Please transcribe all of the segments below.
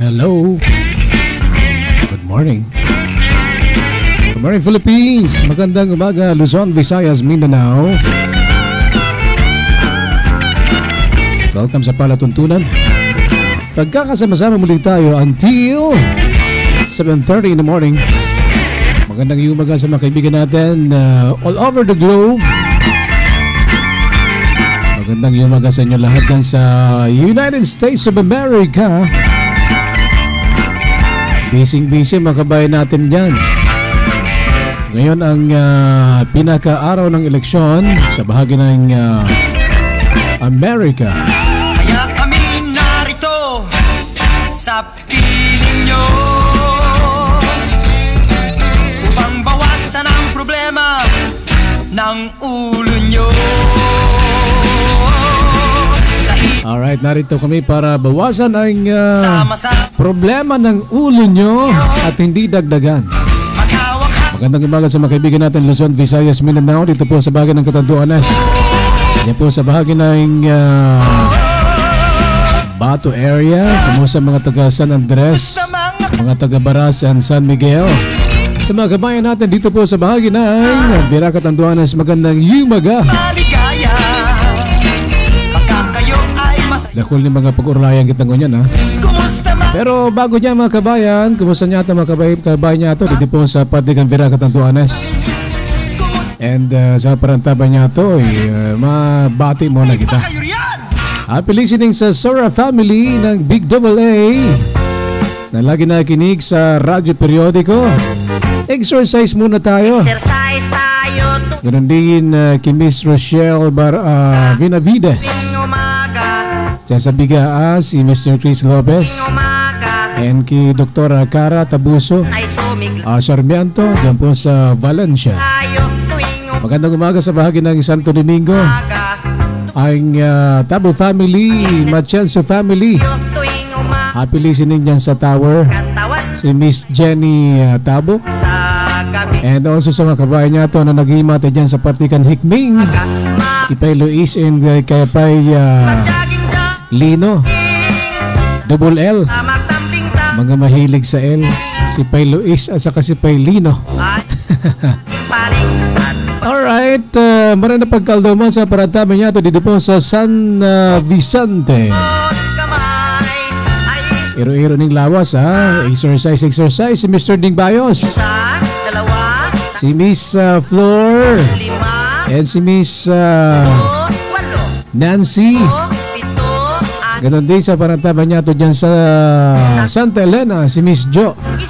Hello. Good morning. Good morning, Philippines. Magandang umaga, Luzon, Visayas, Mindanao. Welcome sa Palatuntunan. Pagkakasama-sama muli tayo until 7:30 in the morning. Magandang umaga sa mga kaibigan natin all over the globe. Magandang umaga sa inyo lahat dyan sa United States of America. Busy mga kabayan natin dyan. Ngayon ang pinaka-araw ng eleksyon sa bahagi ng Amerika. Kaya kami narito sa piling nyo upang bawasan ang problema ng ulo nyo. Alright, narito kami para bawasan ang problema ng ulo nyo at hindi dagdagan. Magandang umaga sa mga kaibigan natin Luzon, Visayas, Mindanao. Dito po sa bahagi ng Catanduanes. Yan po sa bahagi ng Bato area. Kumusta mga taga San Andres, mga taga Barasan, San Miguel. Sa mga kabayan natin dito po sa bahagi ng Vera, Catanduanes. Magandang umaga. Lakol ni mga pag-urlayan kitang ganyan ha. Pero bago niya mga kabayan, kumusta niya ito mga kabayan niya ito dito po sa Patigan Vera, Catanduanes. And sa parantaban niya ito, mabati muna kita. Happy listening sa Sora family ng Big AA na lagi nakikinig sa radyo periodiko. Exercise muna tayo. Exercise tayo. Ganun din kay Miss Rochelle Vinavides. Diyan sa Bigaa, si Mr. Chris Lopez. And kay Dr. Cara Tabuso Sarmiento, diyan po sa Valencia. Magandang umaga sa bahagi ng Santo Domingo. Ang Tabo family, Machenso family. Happy listening dyan sa Tower. Si Miss Jenny Tabo. And also sa mga kabayan niya ito na nag-iimate dyan sa Partikan Hikming. Ipay Luis and kay Pay Lino Double L. Mga mahilig sa L. Si Pay Luis at saka si Pay Lino. Alright, maraming na pagkaldoman sa parantaban niya ito dito po sa San Vicente. Iro-iro ning lawas ha. Exercise si Mr. Ding Bayos. Si Miss Flor. And si Miss Nancy. Ganon din sa parantaban niya ito dyan sa Santa Elena. Si Miss Jo.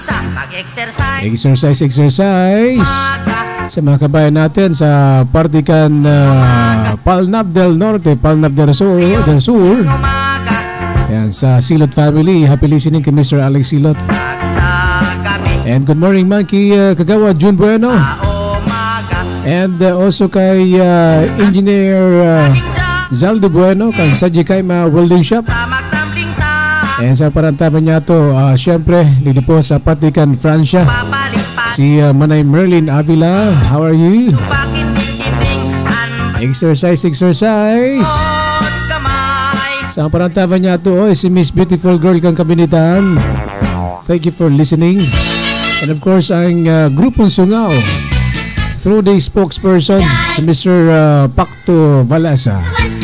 Exercise sa mga kabayan natin sa Partikan Palnab del Norte, Palnab del Sur. Yan, sa Silot family. Happy listening kay Mr. Alex Silot. And good morning man kay Kagawa June Bueno. And also kay Engineer Zaldo Bueno, kay Sadji Kaima Welding Shop. And sa parantaban niya ito, syempre, dito po sa Patikan, Francia. Si Manay Merlin Avila, how are you? Exercise. Sa parantaban niya ito, si Miss Beautiful Girl kang Kabinitan. Thank you for listening. And of course, ang grupong Sungao, through the spokesperson, si Mr. Pacto Valasa.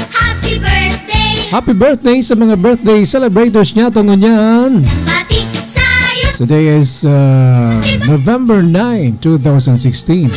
Happy birthday sa mga birthday celebrators niya ito ngunyan. Today is November 9, 2016.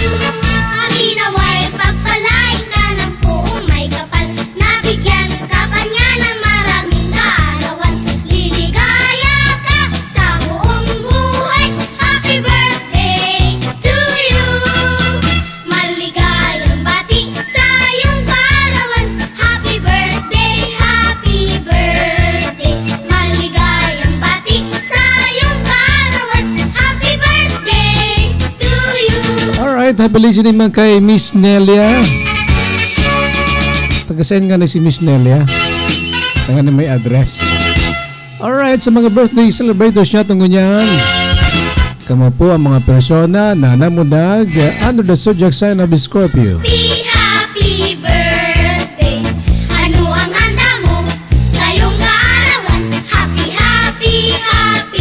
Happy listening man kay Miss Nelia. Taga-send nga na si Miss Nelia. Taga na may address. Alright, sa mga birthday celebrators niya itong ganyan. Kamo po ang mga persona na namunag under the zodiac sign of Scorpio. Happy birthday. Ano ang handa mo sa iyong kaarawan? Happy, happy, happy.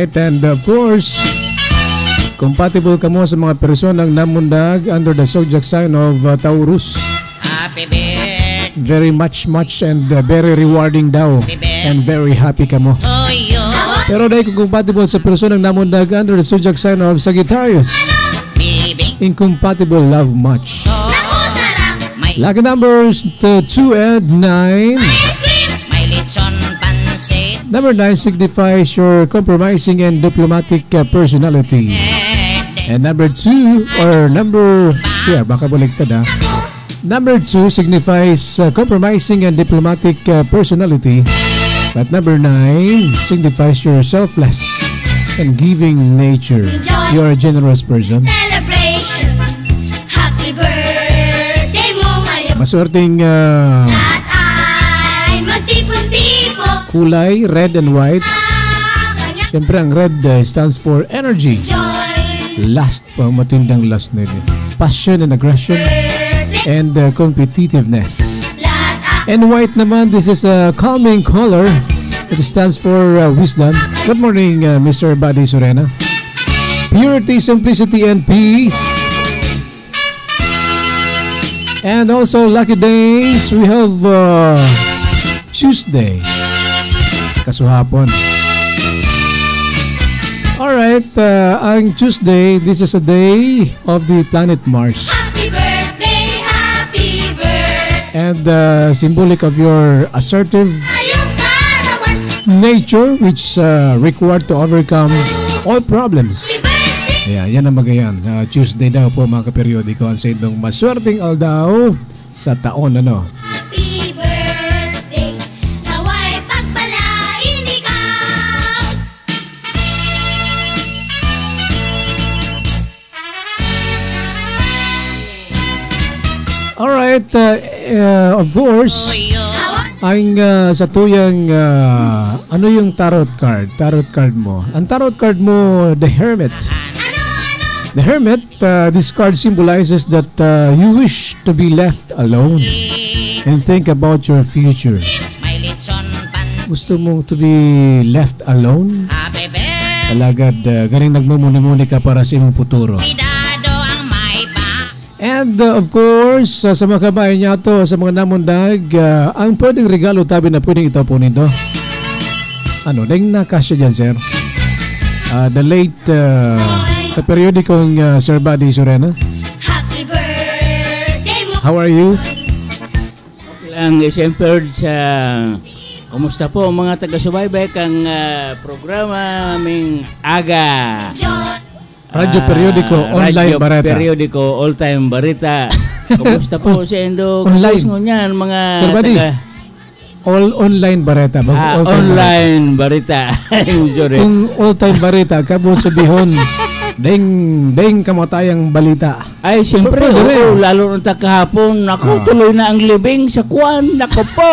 Alright, and of course, compatible ka mo sa mga personang namundag under the zodiac sign of Taurus. Happy birthday Very much and very rewarding daw. And very happy ka mo. to you. Pero dahil kung compatible sa personang namundag under the zodiac sign of Sagittarius, Bibing incompatible love much. Naku, sarap. may Lucky numbers 2 and 9. Ice cream. may litson pansit. Number 9 signifies your compromising and diplomatic personality. And number 2 or number baka baliktad ha. Number 2 signifies compromising and diplomatic personality. But number 9 signifies your selfless and giving nature. You are a generous person. Celebration. Happy birthday mo ngayon. Maswerteng At ay magtipon-tipon. kulay, red and white. Kanya Siyempre ang red stands for energy. joy. Lust, pang matindang lust na yun. Passion and aggression Birthday. and competitiveness. Lahat And white naman, this is a calming color. It stands for wisdom. Good morning, Mr. Buddy Surena. Purity, simplicity, and peace. And also lucky days, we have Tuesday. Kasuhapon. Alright, ang Tuesday, this is a day of the planet Mars. happy birthday, happy birthday. And symbolic of your assertive Ayong karawan. nature which required to overcome all problems. Happy birthday. Yan ang magayan. Tuesday daw po mga kaperiodiko ang sa inyong maswerteng aldaw sa taon ano. Happy birthday. Naway pagpalain ikaw. Alright, of course, To you. ang sa tuyang ano yung tarot card? Tarot card mo. Ang tarot card mo, the Hermit. The Hermit, this card symbolizes that you wish to be left alone and think about your future. May litson pansit. Gusto mong to be left alone? Happy birthday. Talagad, galing nagmumuni-muni ka para sa imong futuro. Dado ang may pa. And of course, sa mga kabayan niya to, sa mga namundag, ang pwedeng regalo tabi na pwedeng ito po nito. Ano, nang nakasya dyan, sir? The late, sa periodikong Sir Buddy Surena. Happy birthday mo. How are you? Ang siyempre sa kumusta po mga taga-subaybay kang programa aming aga. Joy. Radyo Periodiko, online Radyo barata. Periodiko, all-time barita. Kumusta po sa Indo? Online. Kumusta niyan mga Sir Buddy, all online barata. All-time online barita. Sorry. barata. Kung all-time barata, kabon sa bihon, ding kamatayang balita. Ay, siyempre, Pwede rin. lalo nung kahapon, naku, tuloy na ang libing sa Kwan, naku po.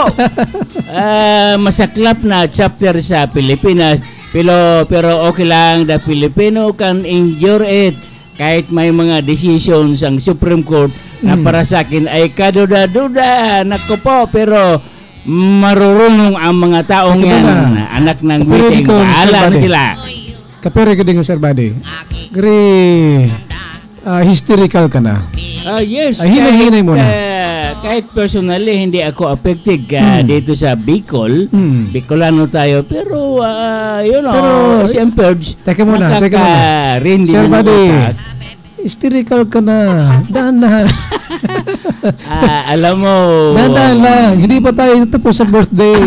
Masaklap na chapter sa Pilipinas, pero okay lang, the Filipino can endure it. Kahit may mga decisions ang Supreme Court na para sa akin ay kaduda-duda, naku po, pero marurunong ang mga taong Ito yan, na. anak ng Kapire meeting, ko, Sir bahala na Buddy. sila. Kapere ka din, Sir Buddy. Gri, hysterical ka na. Yes, Ay, hinay-hinay mo na. Kahit personally, hindi ako affected dito sa Bicol. Bicolano tayo. Pero, Pero, siyempre, teka muna. nakaka-rindi Sir ng Buddy, utak. hysterical ka na. Dahan-dahan. Alam mo, Dahan-dahan lang. Hindi pa tayo tapos sa birthday.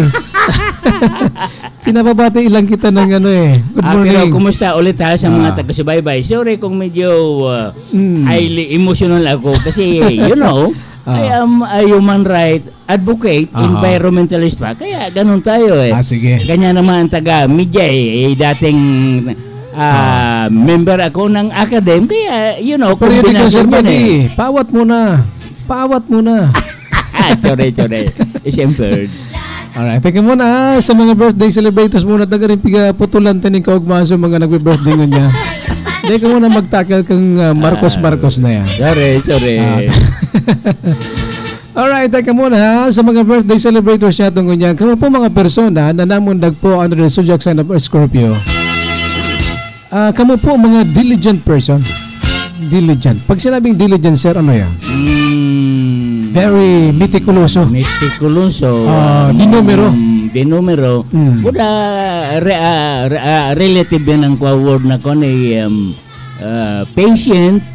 Pinapabati ilang kita ng ano eh. Good pero morning. kumusta ulit ha sa mga taga-subaybay? Sorry kung medyo highly emotional ako kasi, I am a human right advocate, environmentalist pa. Kaya ganun tayo eh. Sige. Ganyan naman ang taga-media dating member ako ng academe. Kaya, Periodical, Sir kombinasyon yun Buddy. Pawat muna. Chore. Siyempre. Alright, teka muna sa mga birthday celebrators muna taga rin piga putulan taning kaugmaso mga nagbe-birthday niya. Teka muna magtakal kang Marcos na yan. Sorry. Alright, teka muna sa mga birthday celebrators niya itong ganyan. Kamo po mga persona na namundag po under the zodiac sign of Scorpio. Kamu po mga diligent person. Diligent. Pag sinabing diligent, sir, ano yan? Very meticuloso. Meticuloso. Dinumero. Dinumero. Kuda relative yan ang word na ko ni patient,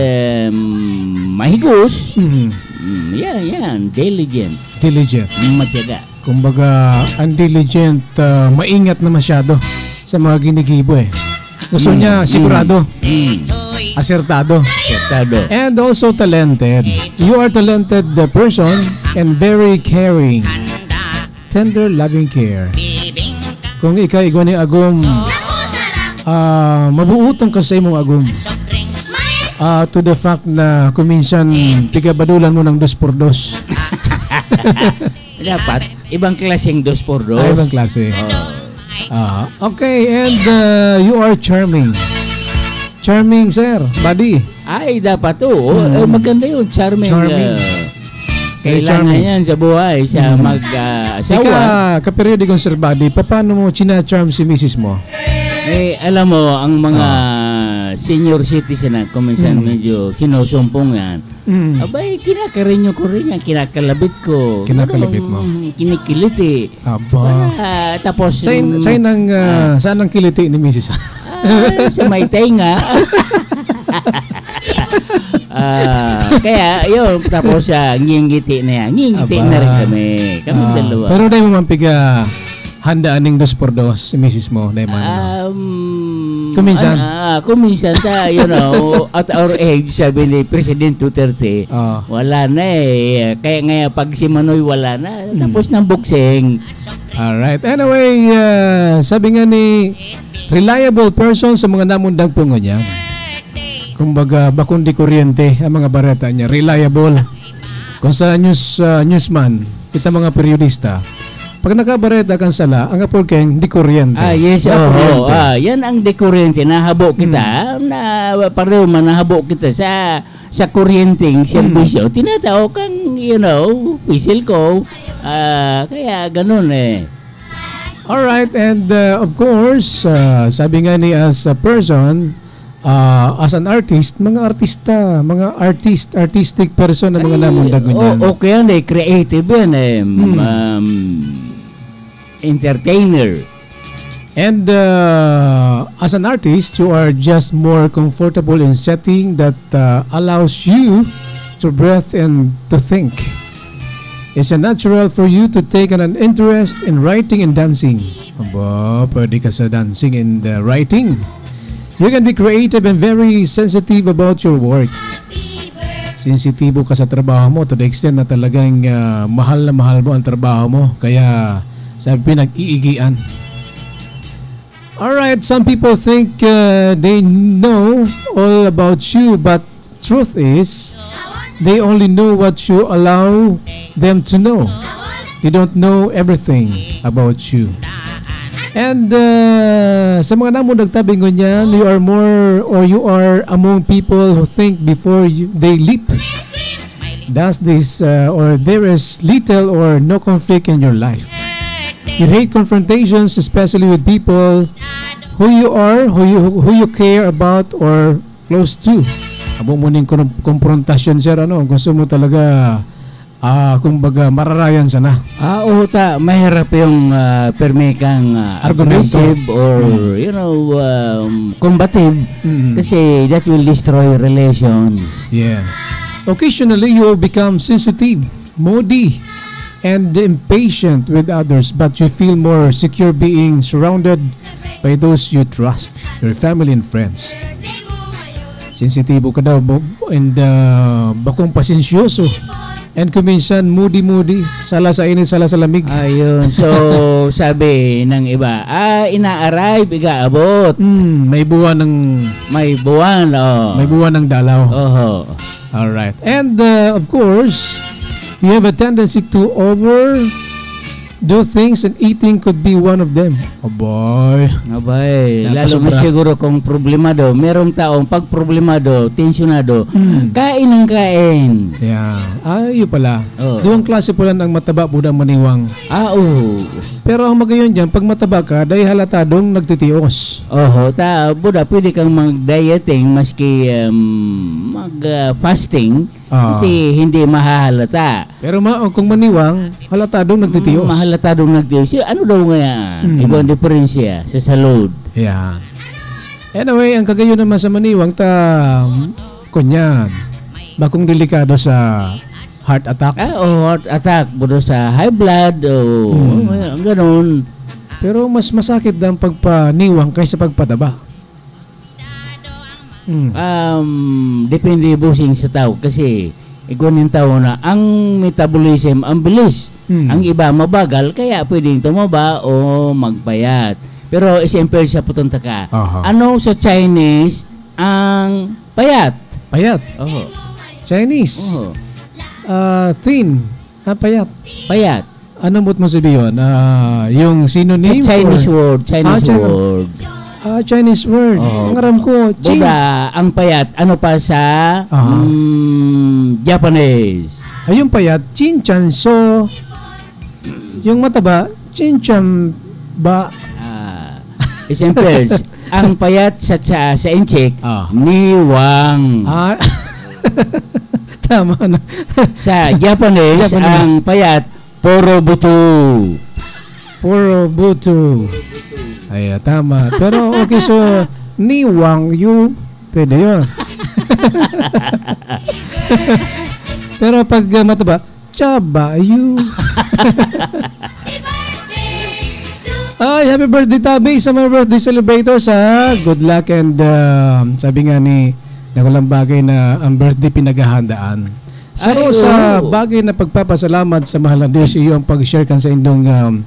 mahigos. Yan. Diligent. Diligent. Matyaga. Kumbaga, ang diligent, maingat na masyado sa mga ginigibo eh. Gusto niya sigurado, asertado, and also talented. You are talented person and very caring, tender, loving care. Kung ikaw igwa ni agum, mabuutong ka sa imong agum. To the fact na kuminsan tigabadulan mo ng 2x2. Dapat ibang klaseng 2x2. Ibang klase. Okay, and you are charming. Charming, sir. Buddy. Ay, dapat to. Maganda yun. Charming. Kailangan charming. yan sa buhay, sa mag-asawa. Kaperiode kong sir, buddy, paano mo china-charm si misis mo? Alam mo, ang mga senior citizen na kuminsan medyo sinusumpong yan. Abay, kinakarinyo ko rin yan. Kinakalabit ko. Kinakalabit mo? Kinikiliti. Aba. Tapos... Saan ang kiliti ni misis? Sa may tenga. Kaya yun, tapos ngingiti na yan. Ngingiti na rin kami. Kami dalawa. Pero dahil mo mampiga handaan ng 2x2 si misis mo? Kuminsan? Kuminsan at our age, sabi ni President Duterte, wala na eh. Kaya nga pag si Manoy wala na, tapos ng boxing. Alright. Anyway, sabi nga ni reliable person sa mga namundang pungo niya. Kumbaga, bakong di kuryente ang mga bareta niya. Reliable. Kung sa newsman, kita mga periodista, pag nakabareta kang sala, ang apol keng di kuryente. Yes, yan ang di kuryente. Nahabo kita, pareho man nahabo kita sa kuryenteng serbisyo. Tinatao kang, whistle ko. Kaya ganun eh. Alright, and of course, sabi nga ni as a person, as an artist, mga artistic person na mga namundag ganyan. Okay yan eh, creative yan eh. Entertainer. And as an artist, you are just more comfortable in setting that allows you to breathe and to think. It's a natural for you to take an interest in writing and dancing. Aba, pwede ka sa dancing and writing. You can be creative and very sensitive about your work. Sensitibo ka sa trabaho mo to the extent na talagang mahal na mahal mo ang trabaho mo. Kaya sabi pinag-iigian. Alright, some people think they know all about you, but truth is, they only know what you allow them to know. They don't know everything about you. And sa mga namo nagtabing ganyan, you are more or you are among people who think before they leap. Thus this or there is little or no conflict in your life. You hate confrontations, especially with people who you are, who you care about or close to. Abo mo ning konfrontasyon, sir, gusto mo talaga kumbaga mararayan sana. Oo, mahirap yung permekang aggressive or combative kasi that will destroy relations. Yes. Occasionally you will become sensitive, moody, and impatient with others, but you feel more secure being surrounded by those you trust, your family and friends. Sensitibo ka daw and bakong pasensyoso. And kuminsan, moody, sala sa init, sala sa lamig. Ayun. So, sabi ng iba, ina-arrive, igaabot. May buwan ng... May buwan, May buwan ng dalaw. Alright. And, of course, you have a tendency to do things and eating could be one of them. Oh boy. Abay, lalo Napasobra. na siguro kung problemado. Merong taong pag problemado, tensyonado, kain ng kain. Yeah. Yun pala. Oh. Doong klase pala ng mataba budang maniwang. Oo. Pero ang magayon dyan, pag mataba ka, dahil halatadong nagtitios. Oho, buda, pwede kang mag-dieting maski mag-fasting kasi hindi mahahalata. Pero kung maniwang, halatadong nagtitios. Mahalatadong nagtios. Ano daw nga? Ibang diferensya sa salud. Yeah. Anyway, ang kagayon naman sa maniwang, kunyan, bakong delikado sa heart attack. Heart attack. Budo sa high blood. Ganun. Pero mas masakit daw ang pagpaniwang kaysa pagpadaba. Depende busing sa tao kasi ikunin tao na ang metabolism ang bilis. Ang iba mabagal kaya pwedeng tumaba o magpayat. Pero siyempre siya putunta ka. Ano sa Chinese ang payat? Payat. Chinese. Thin. Payat. Payat. Ano mo sabihin? Yung synonym? Chinese word. Chinese China. word. Chinese word. Ang aram ko, Buda, ang payat. Ano pa sa Japanese? Yung payat, chinchanso. Yung mataba, chinchamba. Siyempre, ang payat sa Inchik, niwang. Tama na. Sa Japanese, ang payat, porobutu. Porobutu. Ay, tama. Pero okay, so niwang yu, pwede yun. Pero pag mataba, chaba yu. Ay, happy birthday Tabi sa mga birthday celebrators ha. Good luck and sabi nga ni nakulang bagay na ang birthday pinaghahandaan. Saro sa bagay na pagpapasalamat sa mahal na Diyos iyo ang pag-share kan sa indong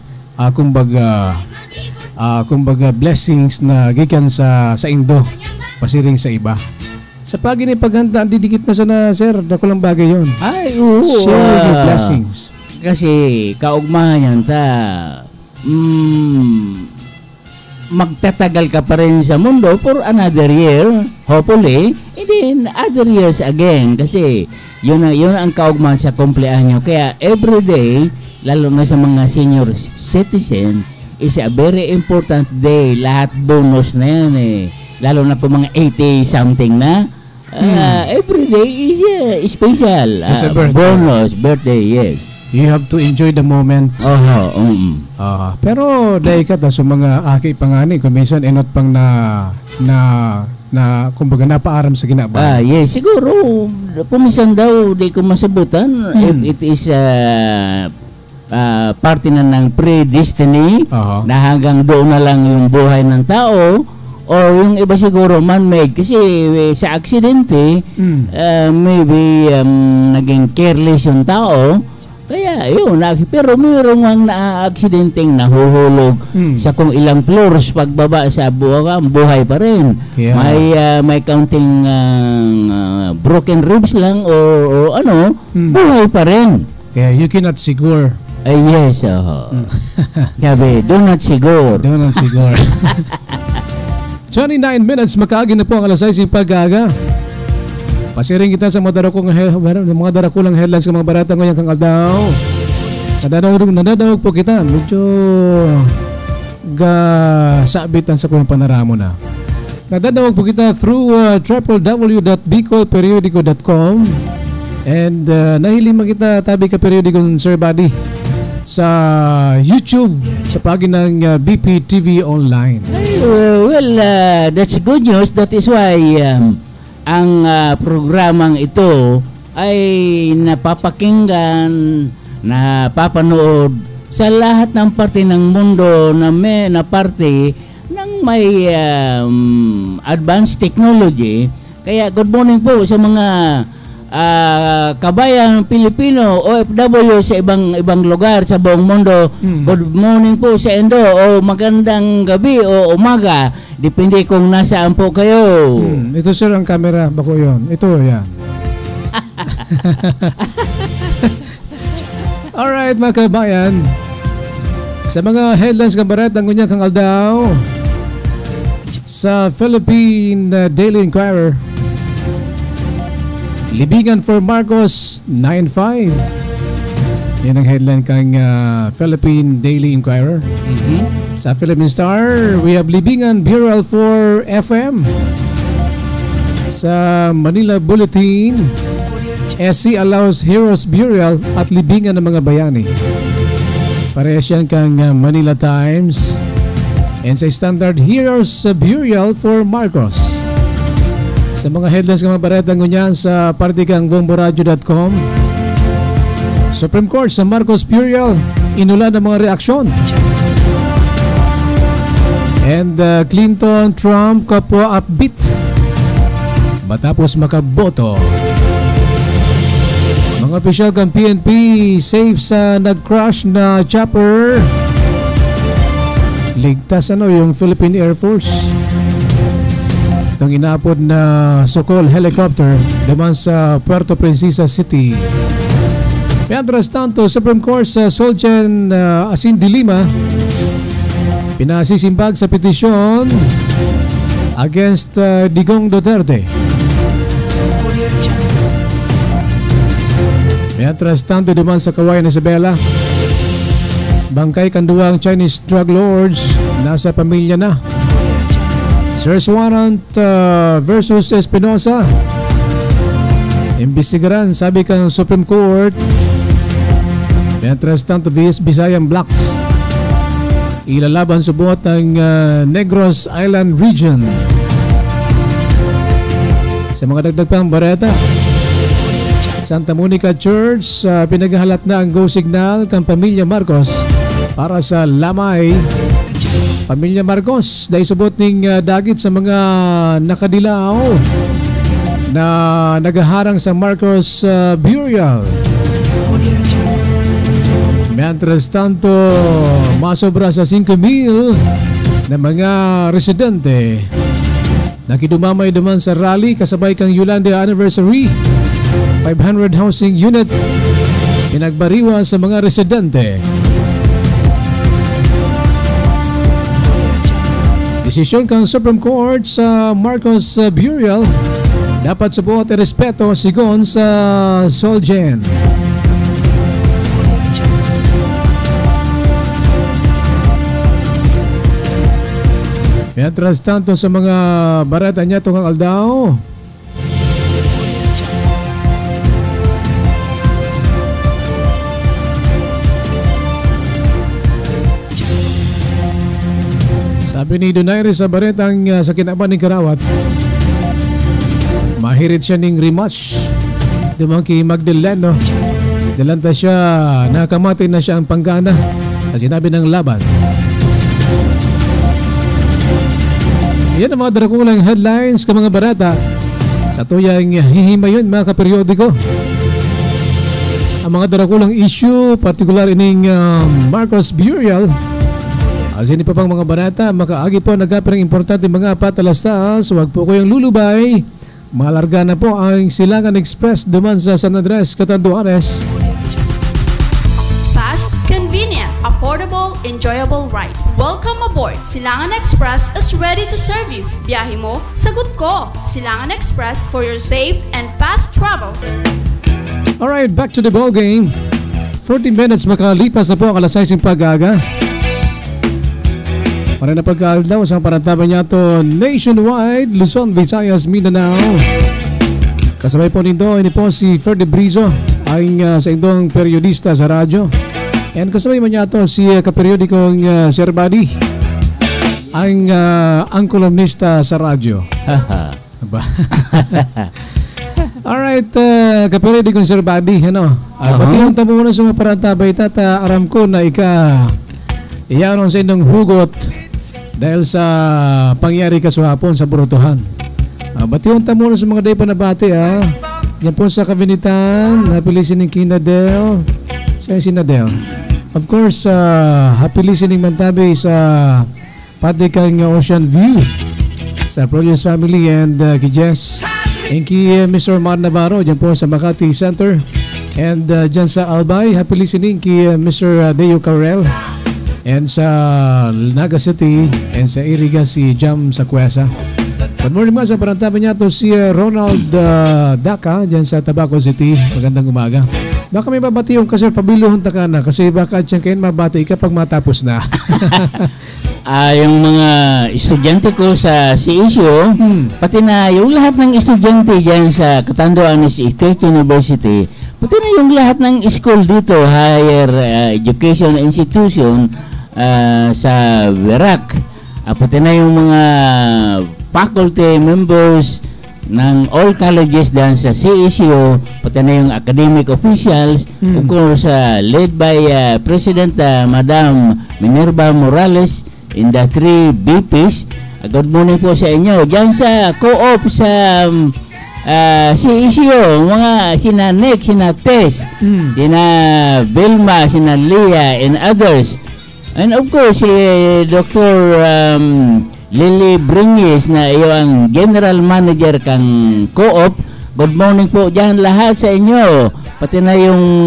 kumbaga blessings na gikan sa Indo pasiring sa iba. Sa pagi ni paghanda, didikit na sana sir, nakulang bagay yon. Ay, oo. Share your blessings. Kasi kaugmahan yan magtatagal ka pa rin sa mundo for another year, hopefully, and then other years again. Kasi yun ang kaugmahan sa kumpleanyo. Kaya everyday, lalo na sa mga senior citizen, is a very important day. Lahat bonus na yan lalo na po mga 80 something na. Every day is special. It's a birthday. Bonus, birthday, yes. You have to enjoy the moment. Pero dahil ka sa mga aki pangani, kuminsan enot pang na kumbaga napaaram sa ginaba. Yes, siguro kuminsan daw di ko masabutan if it is parte na ng predestiny na hanggang doon na lang yung buhay ng tao, or yung iba siguro man-made kasi sa aksidente maybe naging careless yung tao. Kaya yun, pero mayroong mga na-aksidenteng nahuhulog sa kung ilang floors pagbaba sa buhay pa rin. Yeah. May counting broken ribs lang o ano, buhay pa rin. Yeah, you cannot sigure. Yes, Gabi, do not sigure. Do not sigure. 29 minutes, makaagi na po ang alas 6 yung pag-aga. Pasiring kita sa mga darakulang headlines ng mga barata ngayon kang aldaw. Nadadawag po kita. Medyo sabitan sa kung panaramo na. Nadadawag po kita through www.bicolperiodico.com and nahiling kita tabi ka periodiko ng Sir Buddy sa YouTube sa pagina ng BP TV Online. That's good news. That is why ang programang ito ay napapakinggan, napapanood sa lahat ng parte ng mundo na parte ng may advanced technology. Kaya good morning po sa mga kabayan Pilipino, OFW sa ibang lugar sa buong mundo. Good morning po sa Indo o magandang gabi o umaga. Depende kung nasaan po kayo. Ito sir ang camera, bako yon. Ito yan. Alright mga kabayan, Sa mga headlines kabaret ang unya kang aldaw sa Philippine Daily Inquirer. Libingan for Marcos 9-5. Yan ang headline kang Philippine Daily Inquirer. Sa Philippine Star, we have libingan burial for FM. Sa Manila Bulletin, SC allows heroes burial at libingan ng mga bayani. Parehas yan kang Manila Times. And sa Standard, heroes burial for Marcos. Sa mga headlines ng mga baretang ngunyan sa partikang bomboradio.com, Supreme Court sa Marcos burial, inulan ng mga reaksyon. And Clinton, Trump, kapwa upbeat matapos makaboto. Mga opisyal ng PNP safe sa nag-crash na chopper. Ligtas yung Philippine Air Force. Itong inapod na Sokol helicopter duman sa Puerto Princesa City. Mientras tanto, Supreme Court sa Soljan Asin de Lima pinasisimbag sa petisyon against Digong Duterte. Mientras tanto duman sa Kawayan Isabela, bangkay kanduang Chinese drug lords nasa pamilya na. Search warrant versus Espinosa. Imbestigaran sabi kang Supreme Court. Mientras tanto Visayan Black ilalaban subot ang Negros Island region. Sa mga dagdag pang bareta, Santa Monica Church, pinaghahalat na ang go signal kang Pamilya Marcos para sa lamay. Pamilya Marcos, dahil subot ning dagit sa mga nakadilaw na nagaharang sa Marcos burial. Mientras tanto, masobra sa 5,000 na mga residente nakidumamay duman sa rally kasabay kang Yolanda Anniversary. 500 housing unit pinagbariwa sa mga residente. Desisyon kang Supreme Court sa Marcos burial dapat subuot at respeto sigon sa Soljan. Mientras tanto sa mga barata niya tungang aldaw, sabi ni Donaire sa baretang sa Kinaban ng Karawat, mahirit siya ning rematch dumang kay Magdaleno. Dalanta siya, nakamati na siya ang panggana sa sinabi ng laban. Yan ang mga darakulang headlines ka mga barata sa tuyang hihimayon mga kaperiodiko. Ang mga darakulang issue, partikular ining Marcos burial. As ini pa pang mga barata, makaagi po nagkaperang importante mga patalastas. Huwag po kayong lulubay. Malarga na po ang Silangan Express duman sa San Andres, Catanduanes. Fast, convenient, affordable, enjoyable ride. Welcome aboard! Silangan Express is ready to serve you. Biyahe mo, sagot ko! Silangan Express for your safe and fast travel. Alright, back to the ball game. 40 minutes makalipas na po ang alas 6 pag-aga. Para na pagkaaldaw sa parantaban niya to nationwide, Luzon, Visayas, Mindanao. Kasabay po nito, ini po si Ferdy Brizo, ang sa indong periodista sa radyo. And kasabay mo niya to si kaperiodikong Sir Buddy, ang kolumnista sa radyo. Alright, kaperiodikong Sir Buddy, batihan tamo muna sa mga parantabay tata, aram ko na iyanon sa indong hugot dahil sa pangyari kasuhapon sa Burutuhan. Batiyon ta muna sa mga day pa nabati yan po sa Kabinitan. Happy listening Kinadel. Sa Sinadel. Of course, happy listening Mantabi sa Patikang Ocean View sa Produce Family and kay Jess and kay Mr. Mar Navarro dyan po sa Makati Center and dyan sa Albay. Happy listening kay Mr. Deo Carrel And sa Naga City and sa Iriga si Jam Sakwesa. Good morning mga sa parantabi niya to si Ronald Daka dyan sa Tabaco City. Magandang umaga. Baka may babati yung kasi pabiluhon ka na kasi baka dyan kayo mabati kapag matapos na. Yung mga estudyante ko sa CSU, pati na yung lahat ng estudyante dyan sa Catanduanes State University, pati na yung lahat ng school dito, higher education institution sa Verac, pati na yung mga faculty members ng all colleges dyan sa CSU, pati na yung academic officials, of course, led by President Madam Minerva Morales in the 3 BPs. Good morning po sa inyo. Diyan sa co-op sa CSU, mga sina Nick, sina Tess, sina Vilma, sina Leah, and others. And of course, si Dr. Lily Bringis na iyong General Manager kang co-op. Good morning po diyan lahat sa inyo. Pati na yung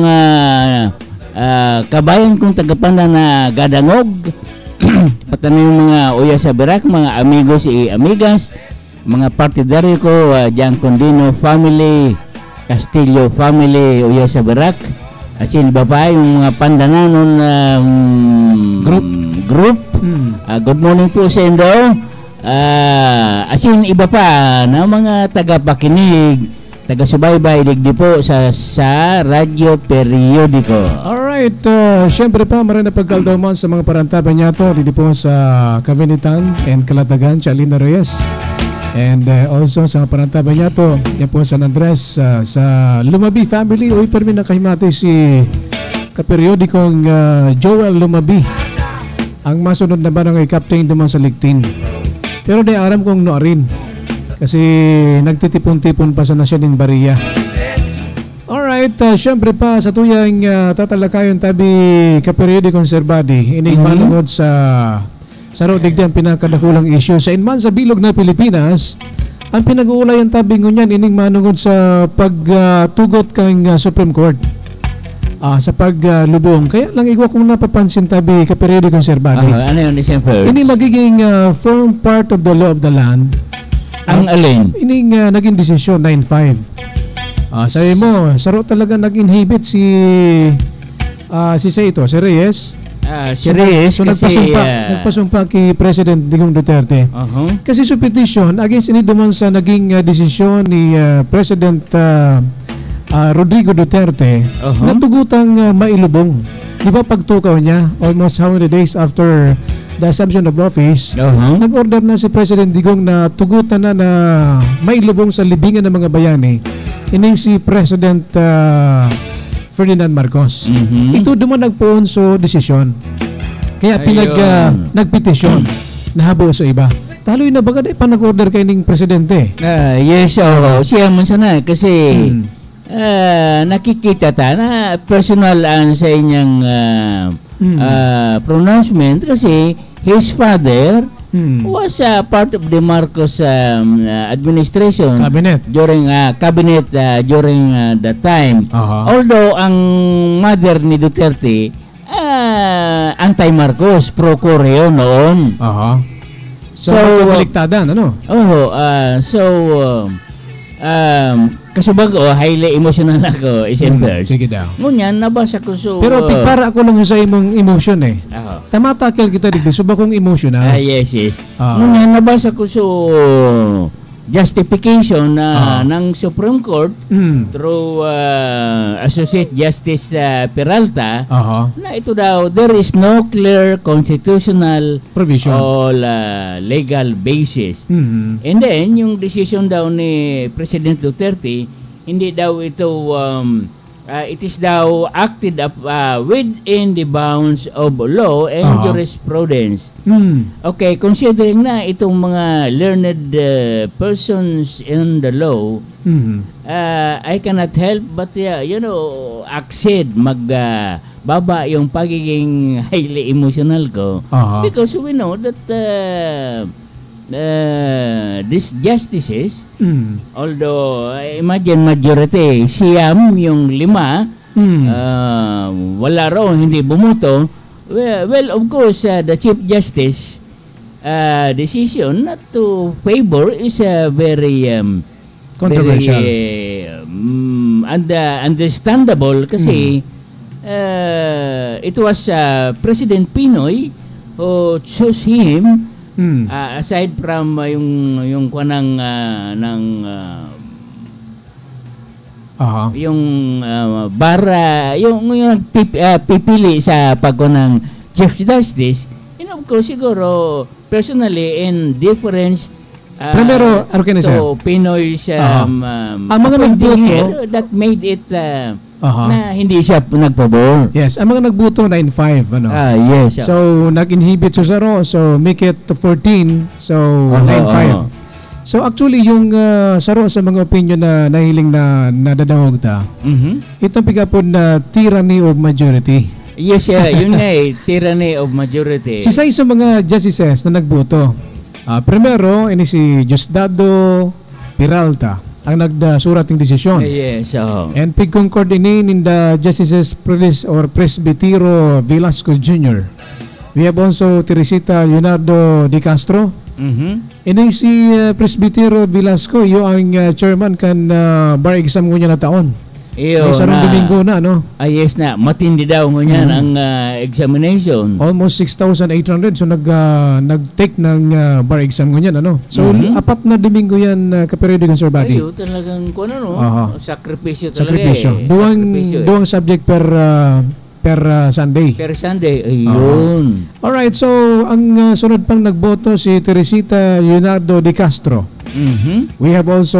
kabayan kong tagapanda na Gadangog. Pati na yung mga Uya sa Verac, mga amigos y amigas, mga partidaryo ko, Jan Condino family, Castillo family, Uya sa Verac. Asin ba pa yung mga pandananon group. Good morning po sa inyo. Asin iba pa na mga tagapakinig, taga-subaybay digdi po sa radyo periodiko. Alright, syempre pa maraming na pagkaldaman sa mga parantaban niya to dito po sa Cavenitan and Calatagan, Chalina Reyes. And also sa parantaban niya to, yan po San Andres, sa Lumabi family. Uy, permi na kahimati si kaperiodikong Joel Lumabi. Ang masunod na barangay captain naman sa Ligtin. Pero di aram kong noorin. Kasi nagtitipon-tipon pa sa Nasyoning Bariya. Alright, syempre pa sa tuyang tatalakayon tabi kaperiodikong Serbadi. Ining malungod sa rodig ang pinakadakulang issue sa inman sa bilog na Pilipinas. Ang pinag-uulay ang tabi ngunyan ining manungod sa pagtugot kang Supreme Court sa paglubong. Kaya lang igwa kong napapansin tabi kaperiodikong Serbadi. Ano yun, December? Ini magiging firm part of the law of the land. Ang alin? Ining naging desisyon 9-5. Sabi mo, saro talaga nag-inhibit si si Reyes. Si Reyes so kasi nagpasumpa kay President Digong Duterte. Kasi sa petition against ini duman sa naging desisyon ni President Rodrigo Duterte na tugutang mailubong. Di ba pagtukaw niya almost how many days after the assumption of office, nag-order na si President Digong na tugutan na mailubong sa libingan ng mga bayani ining si President Ferdinand Marcos. Ito duman nagpoon so desisyon. Kaya nagpetisyon na habo sa iba. Taloy na baga pa nag-order kay ning presidente. Yes, siya man sana kasi nakikita ta na personal ang sa inyang pronouncement kasi his father was part of the Marcos administration during cabinet during that time. Although ang mother ni Duterte anti-Marcos, pro-Coreo noon. So baliktadan ano? Kasubag highly emotional ako Isenberg. Sige daw. Ngunyan nabasa ko so pero para ako lang sa imong emotion tamatakil kita digdi subak kong emotional. Yes. Ngunyan nabasa ko so justification ng Supreme Court through Associate Justice Peralta na ito daw there is no clear constitutional provision or legal basis. And then yung decision daw ni President Duterte hindi daw ito it is daw acted up within the bounds of law and jurisprudence. Okay, considering na itong mga learned persons in the law, I cannot help but accede baba yung pagiging highly emotional ko because we know that these justices, although imagine majority, siyam yung 5, wala raw hindi bumuto, Well, of course, the Chief Justice decision not to favor is very Controversial. very, understandable kasi it was President Pinoy who chose him aside from yung kanang ng yung bara yung pipili sa pagkunang Chief Justice, and of course siguro personally in difference Primero, ano kaya sir? to Pinoy's Ang mga appointee nagboto- here that made it Aha. na hindi siya nagpabor. Yes, ang mga nagboto 9-5 ano. Yes. So nag-inhibit sa Saro, so make it to 14, so 9-5. So actually yung Saro sa mga opinion na nahiling na nadadawag ta, itong pigapon na tyranny of majority. Yes, yun nga tyranny of majority. Si sa mga justices na nagboto. Primero, ini si Diosdado Peralta ang nagsurat ng desisyon. Yes, And pig concord ini in the Justices Presbitero Velasco Jr. We have also Teresita Leonardo de Castro. Ini si Presbitero Velasco, yung ang chairman kan bar exam ko niya na taon. Iyo May sarong Domingo na, no? yes na, matindi daw ngunyan ang examination. Almost 6,800. So nag-take ng bar exam ko niyan, ano? So apat na Domingo yan kaperiode conservati. Ayo, talagang kung ano, sakripisyo talaga Sakripisyo. Duwang subject per Sunday. Per Sunday, ayun. Alright, so ang sunod pang nagboto si Teresita Leonardo de Castro. We have also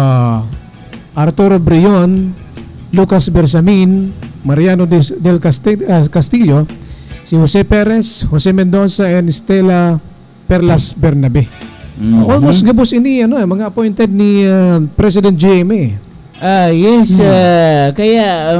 Arturo Brion, Lucas Bersamin, Mariano del Castillo, si Jose Perez, Jose Mendoza, and Stella Perlas Bernabe. Almost gabos ini mga appointed ni President GMA. Yes, kaya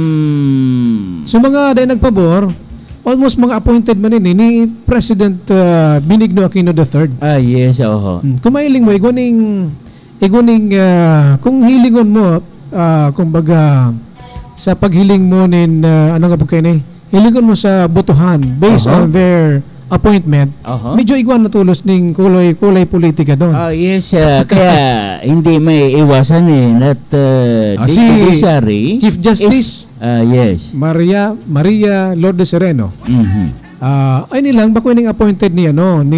So mga dahil nagpabor, almost mga appointed man ni President Benigno Aquino III. yes, Kung mailing mo, iguning kung hilingon mo, kumbaga sa paghiling mo nin ano nga po kayo ni, hilingon mo sa botohan based on their appointment, medyo igwan na tulos ning kulay politika doon. Yes, kaya hindi may iwasan that Si judiciary Chief Justice yes. Maria Lourdes Sereno. Ay nilang bako ning appointed ni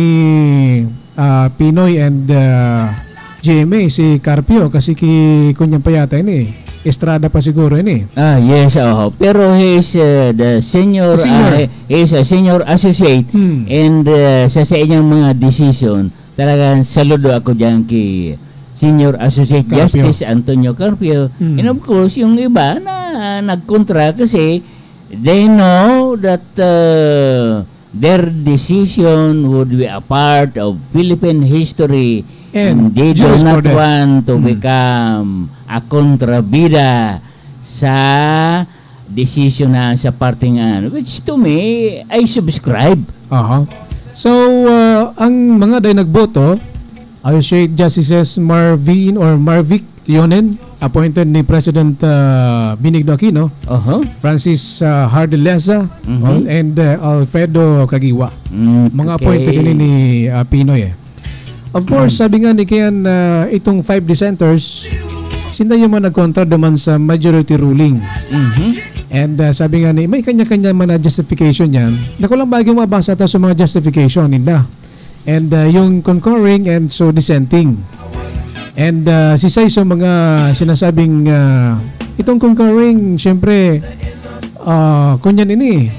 Pinoy and GMA si Carpio kasi kunyang pa yata ini Estrada pa siguro ini. Yes, pero he is the senior, he is a senior associate and sa inyong mga decision talagang saludo ako diyan kay Senior Associate Carpio. Justice Antonio Carpio. And of course yung iba na nagkontra kasi they know that their decision would be a part of Philippine history and they do not want to become a kontrabida sa decision na sa partingan, which to me, I subscribe. So, ang mga day nagboto, Associate Justices Marvic Leonen, appointed ni President Benigno Aquino, Francis Hardeleza, and Alfredo Caguiwa. Mga appointed din ni Pinoy. Of course, sabi nga ni Kian, itong 5 dissenters, sila yung mga nagkontra naman sa majority ruling. And sabi nga ni, may kanya-kanya man na justification yan. Naku lang bagay mabasa ito sa mga justification nila. And yung concurring and so dissenting. And sisay sa mga sinasabing itong concurring, syempre, kunyan ini,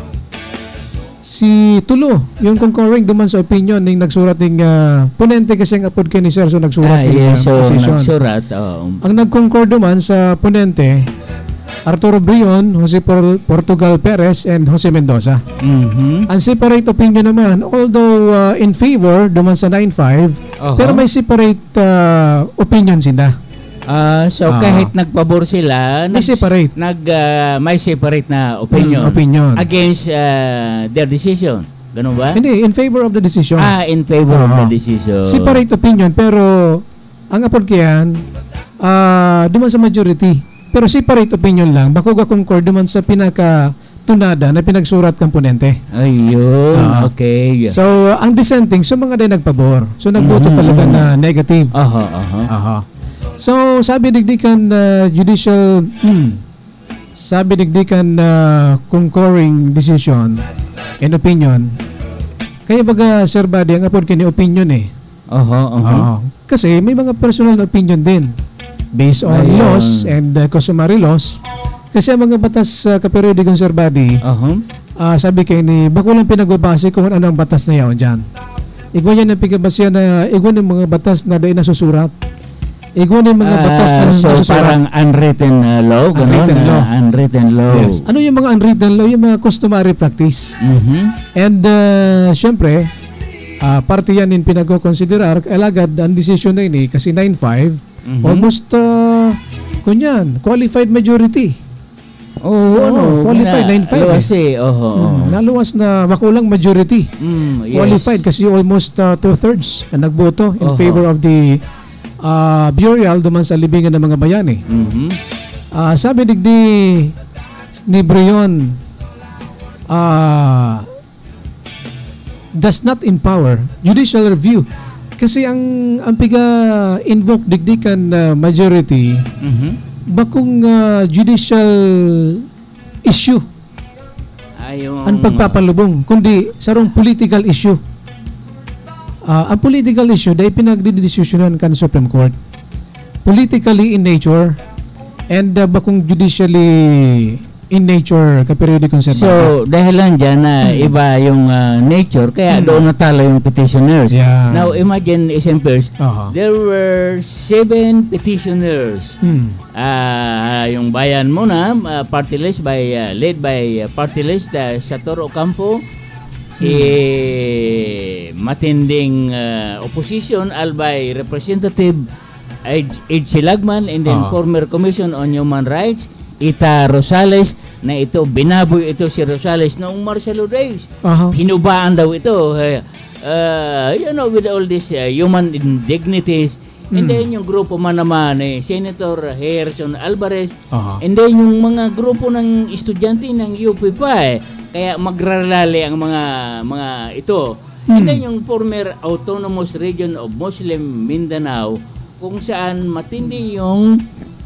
si Tulo, yung concurring duman sa opinion ng nagsurat ng ponente kasi ang apod kay ni Sir, so nagsurat ng decision. Ang nag-concur duman sa ponente, Arturo Brion, Jose Portugal Perez, and Jose Mendoza. Ang separate opinion naman, although in favor duman sa 9-5, pero may separate opinion sila. So kahit nagpabor sila, may separate. May separate na opinion, against their decision. Ganun ba? Hindi, in favor of the decision. In favor of the decision. Separate opinion, pero ang apod kayan, duman sa majority. Pero separate opinion lang. Bako ka concur duman sa pinaka tunada na pinagsurat kang ponente. Ayun, Ah. okay. So, ang dissenting, so mga din nagpabor. So, nagboto talaga na negative. Aha. So, sabi digdikan sabi digdikan concurring decision and opinion. Kaya baga, Sir Buddy, ang apod kini opinion eh. Kasi may mga personal opinion din based on Ayun. laws and customary laws. Kasi ang mga batas sa kaperiodikong Sir Buddy, sabi kayo ni, bako lang pinagbabase kung ano ang batas na yaon dyan. Igwa yan ang pigabasya na, igwa ng mga batas na dahil nasusurat. Igwa ng mga batas na So nasusurat. parang unwritten law, Unwritten law. Unwritten law. Yes. Ano yung mga unwritten law? Yung mga customary practice. And syempre, parte yan din pinag-considerar. Alagad, ang decision na ini, kasi 9-5, almost, kunyan, qualified majority. Qualified, 9-5 Luwas naluwas na makulang majority. Yes. Qualified kasi almost 2/3 ang nagboto in favor of the burial duman sa libingan ng mga bayani. Sabi digdi ni Brion, does not empower judicial review. Kasi ang piga invoke digdikan majority bakong judicial issue ang pagpapalubong, kundi sarong political issue. Ang political issue dahil pinagdidesisyonan kan Supreme Court. Politically in nature and bakong judicially in nature kaperiodikong Sir Buddy. So, dahil lang dyan na iba yung nature, kaya doon natalo yung petitioners. Yeah. Now, imagine, exemplars, there were 7 petitioners. Yung bayan muna, party list led by party list, Satoru Ocampo, si matinding opposition, albay Representative Ed Silagman, and then former Commission on Human Rights, Ita Rosales, na ito, binaboy ito si Rosales noong Marcelo Reyes. Hinubaan daw ito. With all these human indignities. And then yung grupo man naman, Senator Harrison Alvarez. And then yung mga grupo ng estudyante ng UP pa. Kaya magrarali ang mga ito. And then yung former Autonomous Region of Muslim Mindanao, kung saan matindi yung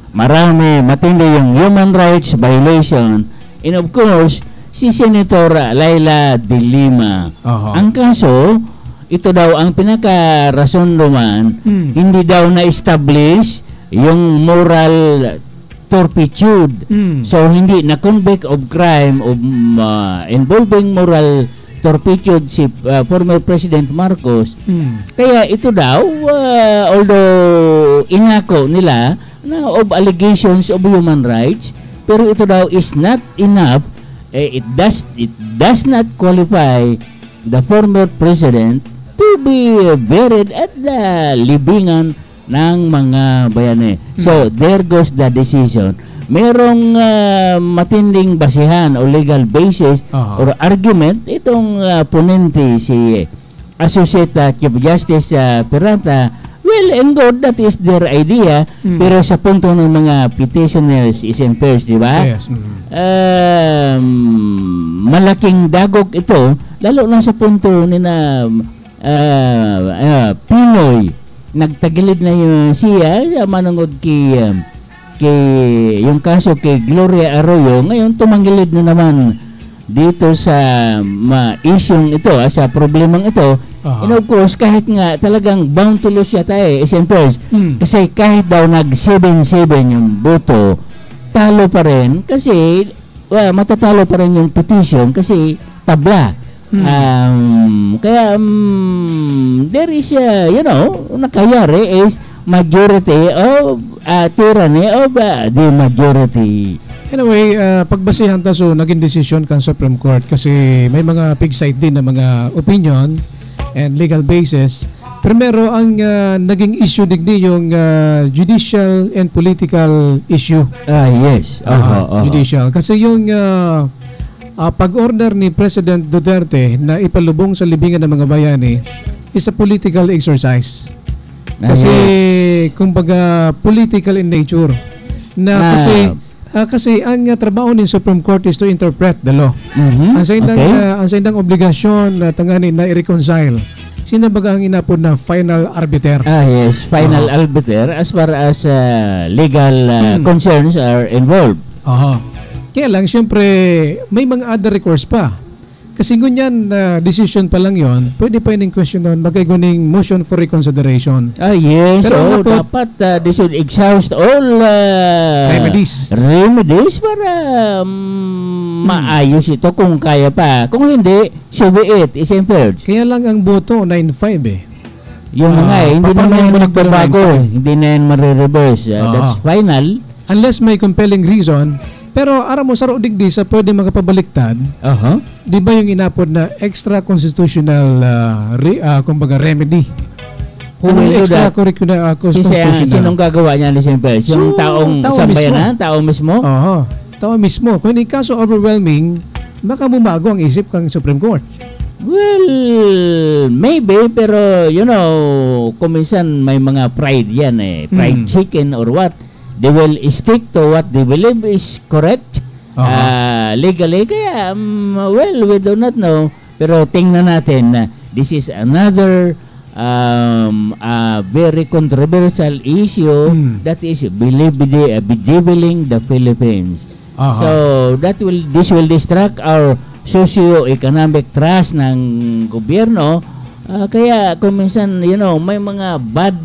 human rights violation. And of course, si Senator Laila De Lima. Ang kaso, ito daw ang pinaka-rason naman, hindi daw na-establish yung moral turpitude. So, hindi na-convict of crime of involving moral turpitude si former President Marcos. Kaya ito daw, although inako nila na of allegations of human rights, pero ito daw is not enough. It does not qualify the former president to be buried at the libingan ng mga bayani. So there goes the decision. Merong matinding basihan o legal basis or argument itong ponente si Associate Chief Justice Peralta. Well and good, that is their idea. Pero sa punto ng mga petitioners is impairs, di ba? Yes. Malaking dagok ito, lalo na sa punto ni na Pinoy. Nagtagilid na yung siya, manungod kay yung kaso kay Gloria Arroyo. Ngayon, tumanggilid na naman dito sa isyong ito, sa problemang ito. And of course, kahit nga talagang bound to lose siya tayo, exemplars. Kasi kahit daw nag-7-7 yung boto, talo pa rin kasi matatalo pa rin yung petition kasi tabla. Kaya there is nakayari is majority of tyranny of the majority. Anyway, pagbasihan ta so naging decision kan Supreme Court kasi may mga pig side din na mga opinion and legal basis. Primero, ang naging issue digdi yung judicial and political issue. Yes. Judicial. Kasi yung pag-order ni President Duterte na ipalubong sa libingan ng mga bayani is a political exercise. Kasi, kumbaga, political in nature. Kasi, Kasi ang trabaho ng Supreme Court is to interpret the law. Mhm. Ang sa indang obligasyon na tanganin na i-reconcile. Sino baga ang inapod na final arbiter? Yes, final arbiter as far as legal concerns are involved. Kaya lang, siyempre, may mga other recourse pa. Kasi ngunyan decision pa lang yon, pwede pa yung question doon, magkiguning motion for reconsideration. Yes, Pero dapat they should exhaust all remedies para maayos ito kung kaya pa. Kung hindi, so be it, is impaired. Kaya lang ang boto, 9-5 eh. Yung nga hindi naman yan magbabago. Hindi na yan marireverse. That's final. Unless may compelling reason. Pero aram mo sa digdi sa pwede makapabaliktad. Di ba yung inapod na extra constitutional kumbaga remedy? Ano yung extra constitutional? Sinong gagawa niya ni Sempers? Yung taong sambayanan? Tao mismo? Tao mismo. Kung hindi kaso overwhelming, baka bumago ang isip kang Supreme Court. Well, maybe, pero you know, kung minsan may mga pride yan eh. Pride chicken or what. They will stick to what they believe is correct legally. Kaya, well, we do not know. Pero tingnan natin na this is another very controversial issue that is bedeviling the Philippines. So, this will distract our socio-economic trust ng gobyerno. Kaya, kung minsan, you know, may mga bad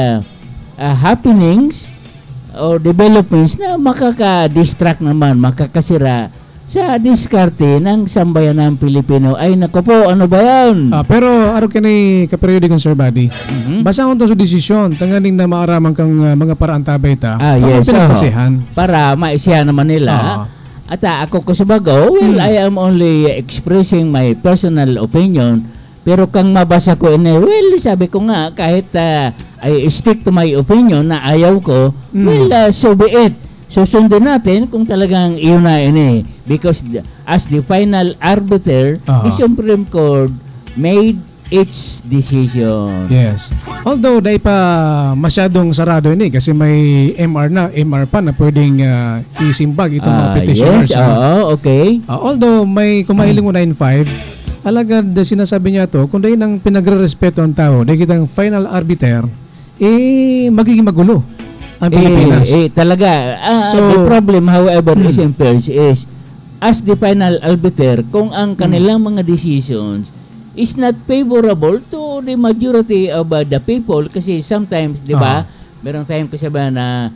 happenings or developments na makaka-distract naman, makakasira sa diskarte ng sambayanang Pilipino. Ay, naku po, ano ba yan? Pero, araw ka ni kaperiode kong Sir Buddy, basa ko sa desisyon, tanganing na maaraman kang mga paraan tabay ta, yes, pinagkasihan. Para maisihan naman nila. At ako ko sabago, well, I am only expressing my personal opinion. Pero kang mabasa ko, well, sabi ko nga, kahit I stick to my opinion na ayaw ko, well, so be it. Susundin natin kung talagang iyon na ini. Because as the final arbiter, the Supreme Court made its decision. Yes. Although, dahil pa masyadong sarado ini kasi may MR pa na pwedeng isimbag itong mga petitioners. Yes, okay. Although, may kumailing mo 9-5, alagad sinasabi niya to, kung dahil nang pinagre-respeto ang tao, dahil kitang final arbiter, magiging magulo ang Pilipinas. Talaga. The problem, however, is as the final arbiter, kung ang kanilang mga decisions is not favorable to the majority of the people, kasi sometimes, di ba, meron tayong kasabihan na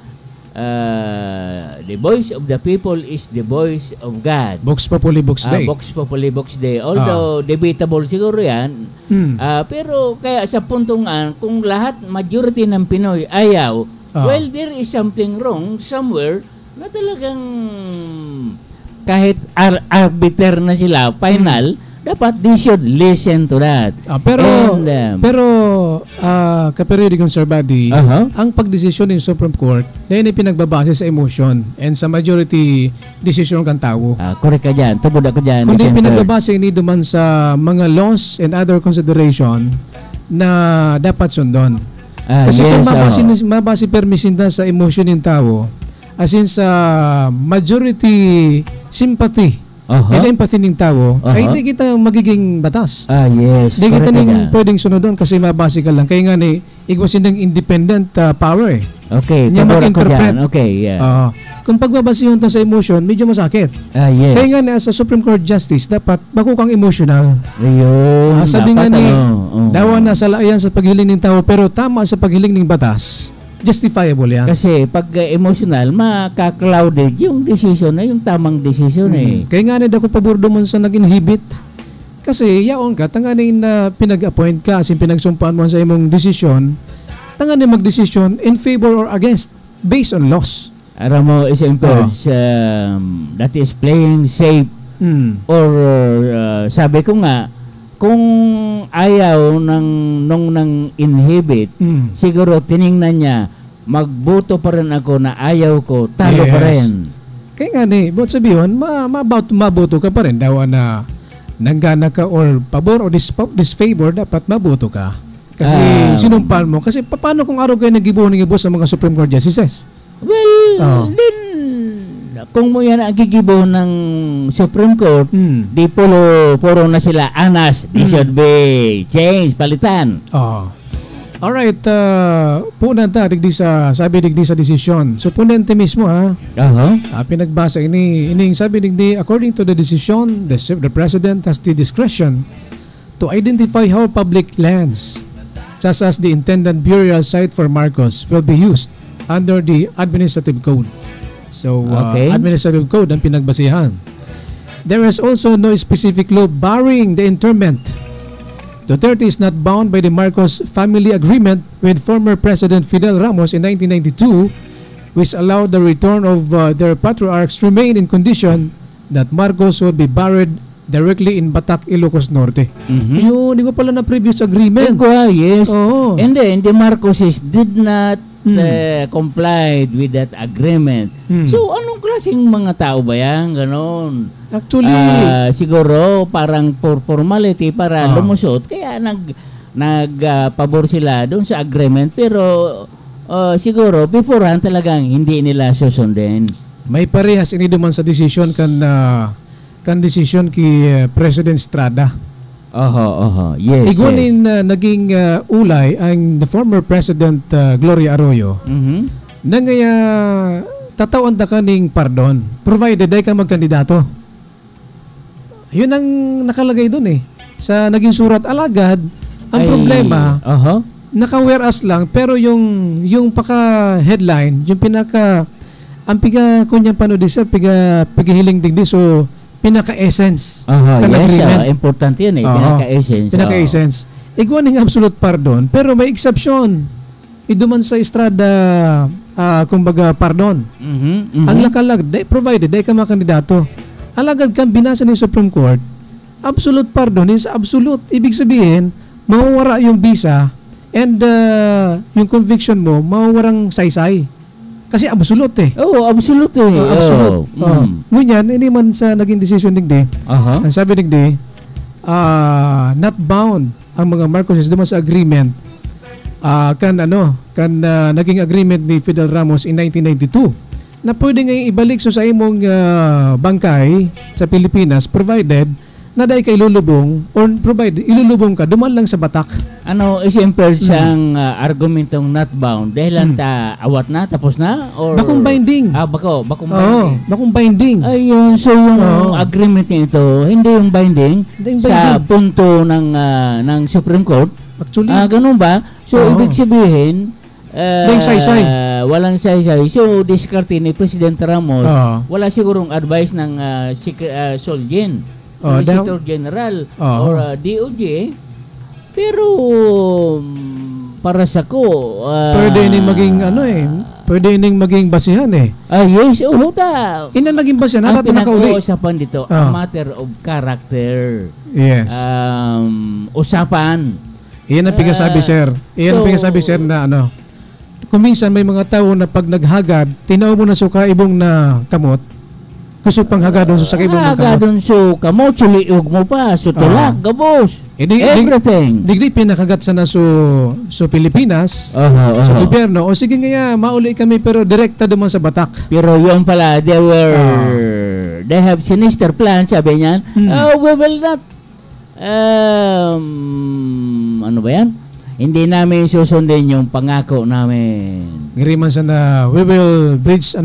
the voice of the people is the voice of God. Vox Populi, Vox Dei. Vox Populi, Vox Dei. Although, debatable siguro yan. Pero, kaya sa puntungan, kung lahat, majority ng Pinoy ayaw, well, there is something wrong somewhere na talagang kahit arbiter na sila, final, dapat they should listen to that. Pero kaperiode kong Sir Buddy, ang pagdesisyon ng Supreme Court dahil pinagbabase sa emotion and sa majority decision kang tao. Correct ka dyan. Tubod ako dyan. Kundi pinagbabase ni duman sa mga laws and other consideration na dapat sundon. Kasi kung mabase permission na sa emotion ng tao, as in sa majority sympathy and empathy ng tao, ay hindi kita magiging batas. Yes. Hindi kita ning pwedeng sunodon kasi mabase ka lang. Kaya nga igwasin ng independent power eh. Okay, tabor ako dyan. Okay, yeah. Kung pagbabasihon ta sa emotion, medyo masakit. Yes. Kaya nga sa Supreme Court Justice, dapat bako kang emotional. Ayun. Sabi nga ni, dawa na sa laayan sa paghiling ng tao, pero tama sa paghiling ng batas. Justifiable yan. Kasi pag emotional, makaka-clouded yung decision na yung tamang decision eh. Kaya nga ako pabordo mo sa nag-inhibit. Kasi yaon ka, tanganin na pinag-appoint ka, asin pinagsumpaan mo sa imong decision, tanganin mag-decision in favor or against, based on laws. Aram mo, is encouraged that is playing safe or sabi ko nga, kung ayaw nung inhibit, siguro tiningnan niya, magboto pa rin ako na ayaw ko, talo pa rin. Kaya nga but sabihin, maboto ka pa rin daw na nanggana ka or pabor o disfavor, dapat maboto ka. Kasi sinumpan mo. Kasi paano kung araw kayo nagibo sa mga Supreme Court Justices? Well, kung mo yan ang gigibo ng Supreme Court, di puro na sila anas. It should be change, palitan. Alright, punan ta digdi sa sabi digdi sa desisyon. So punente mismo pinagbasa ining sabi digdi, according to the decision, the president has the discretion to identify how public lands, such as the intended burial site for Marcos, will be used under the administrative code. So administrative code ang pinagbasihan. There is also no specific law barring the interment. Duterte is not bound by the Marcos family agreement with former President Fidel Ramos in 1992, which allowed the return of their patriarchs remain in condition that Marcos would be buried directly in Batac, Ilocos Norte. Yun, di ba pala na previous agreement? Yes. And then the Marcoses did not complied with that agreement. So, anong klaseng mga tao ba yan? Ganon. Actually, siguro parang for formality para lumusot. Kaya nagpabor sila doon sa agreement. Pero siguro beforehand talagang hindi nila susundin. May parehas ini duman sa decision kan decision ki President Estrada. Yes. Iguanin naging ulay ang the former President Gloria Arroyo. Nangaya tatawan ta kaning pardon provided ay ka magkandidato. Yun ang nakalagay doon sa naging surat alagad. Ang problema, naka-whereas lang pero yung paka headline, yung pinaka ang piga kunyang panodisa piga hiling digdi so pinaka-essence. Yes, important yan pinaka-essence. Pinaka-essence. Iguan ng absolute pardon, pero may exception. Iduman sa Estrada, kumbaga, pardon. Ang lakalag, provided, ka mga kandidato. Alagad kang binasa ng Supreme Court, absolute pardon is absolute. Ibig sabihin, mawawara yung visa and yung conviction mo, mawawarang saysay. Kasi absolute absolute absolute. Ngunyan, ini man sa naging decision digdi. Ang sabi digdi, not bound ang mga Marcoses duman sa agreement kan naging agreement ni Fidel Ramos in 1992 na pwede ngayong ibalik sa imong bangkay sa Pilipinas provided na dahil ka ilulubong or provide ilulubong ka duman lang sa Batac. Simple siyang argumentong not bound dahil lang awat na tapos na or bakong binding. Bakong binding. Bakong binding. Ayun, so yung agreement nito hindi yung binding sa punto ng Supreme Court. Actually, ganun ba? So ibig sabihin walang saysay. So diskarte ni President Ramos. Wala sigurong advice ng Solgen. Solicitor General or DOJ, pero para sa ko pwede ning maging pwede ning maging basihan yes, ina naging basihan ang pinag-uusapan dito a matter of character. Yes. Usapan iyan ang pingasabi sir na kung minsan may mga tao na pag naghagad tinaw mo na suka ibong na kamot kusog pang hagadon sa sakay mo hagadon so kamo chuliog mo pa so tulak gabos everything digdi pinakagat sana so Pilipinas sa gobyerno o sige nga mauli kami pero direkta duman sa Batac pero yun pala they have sinister plan sabi niyan we will not ano ba yan hindi namin susundin yung pangako namin ngiriman sana we will bridge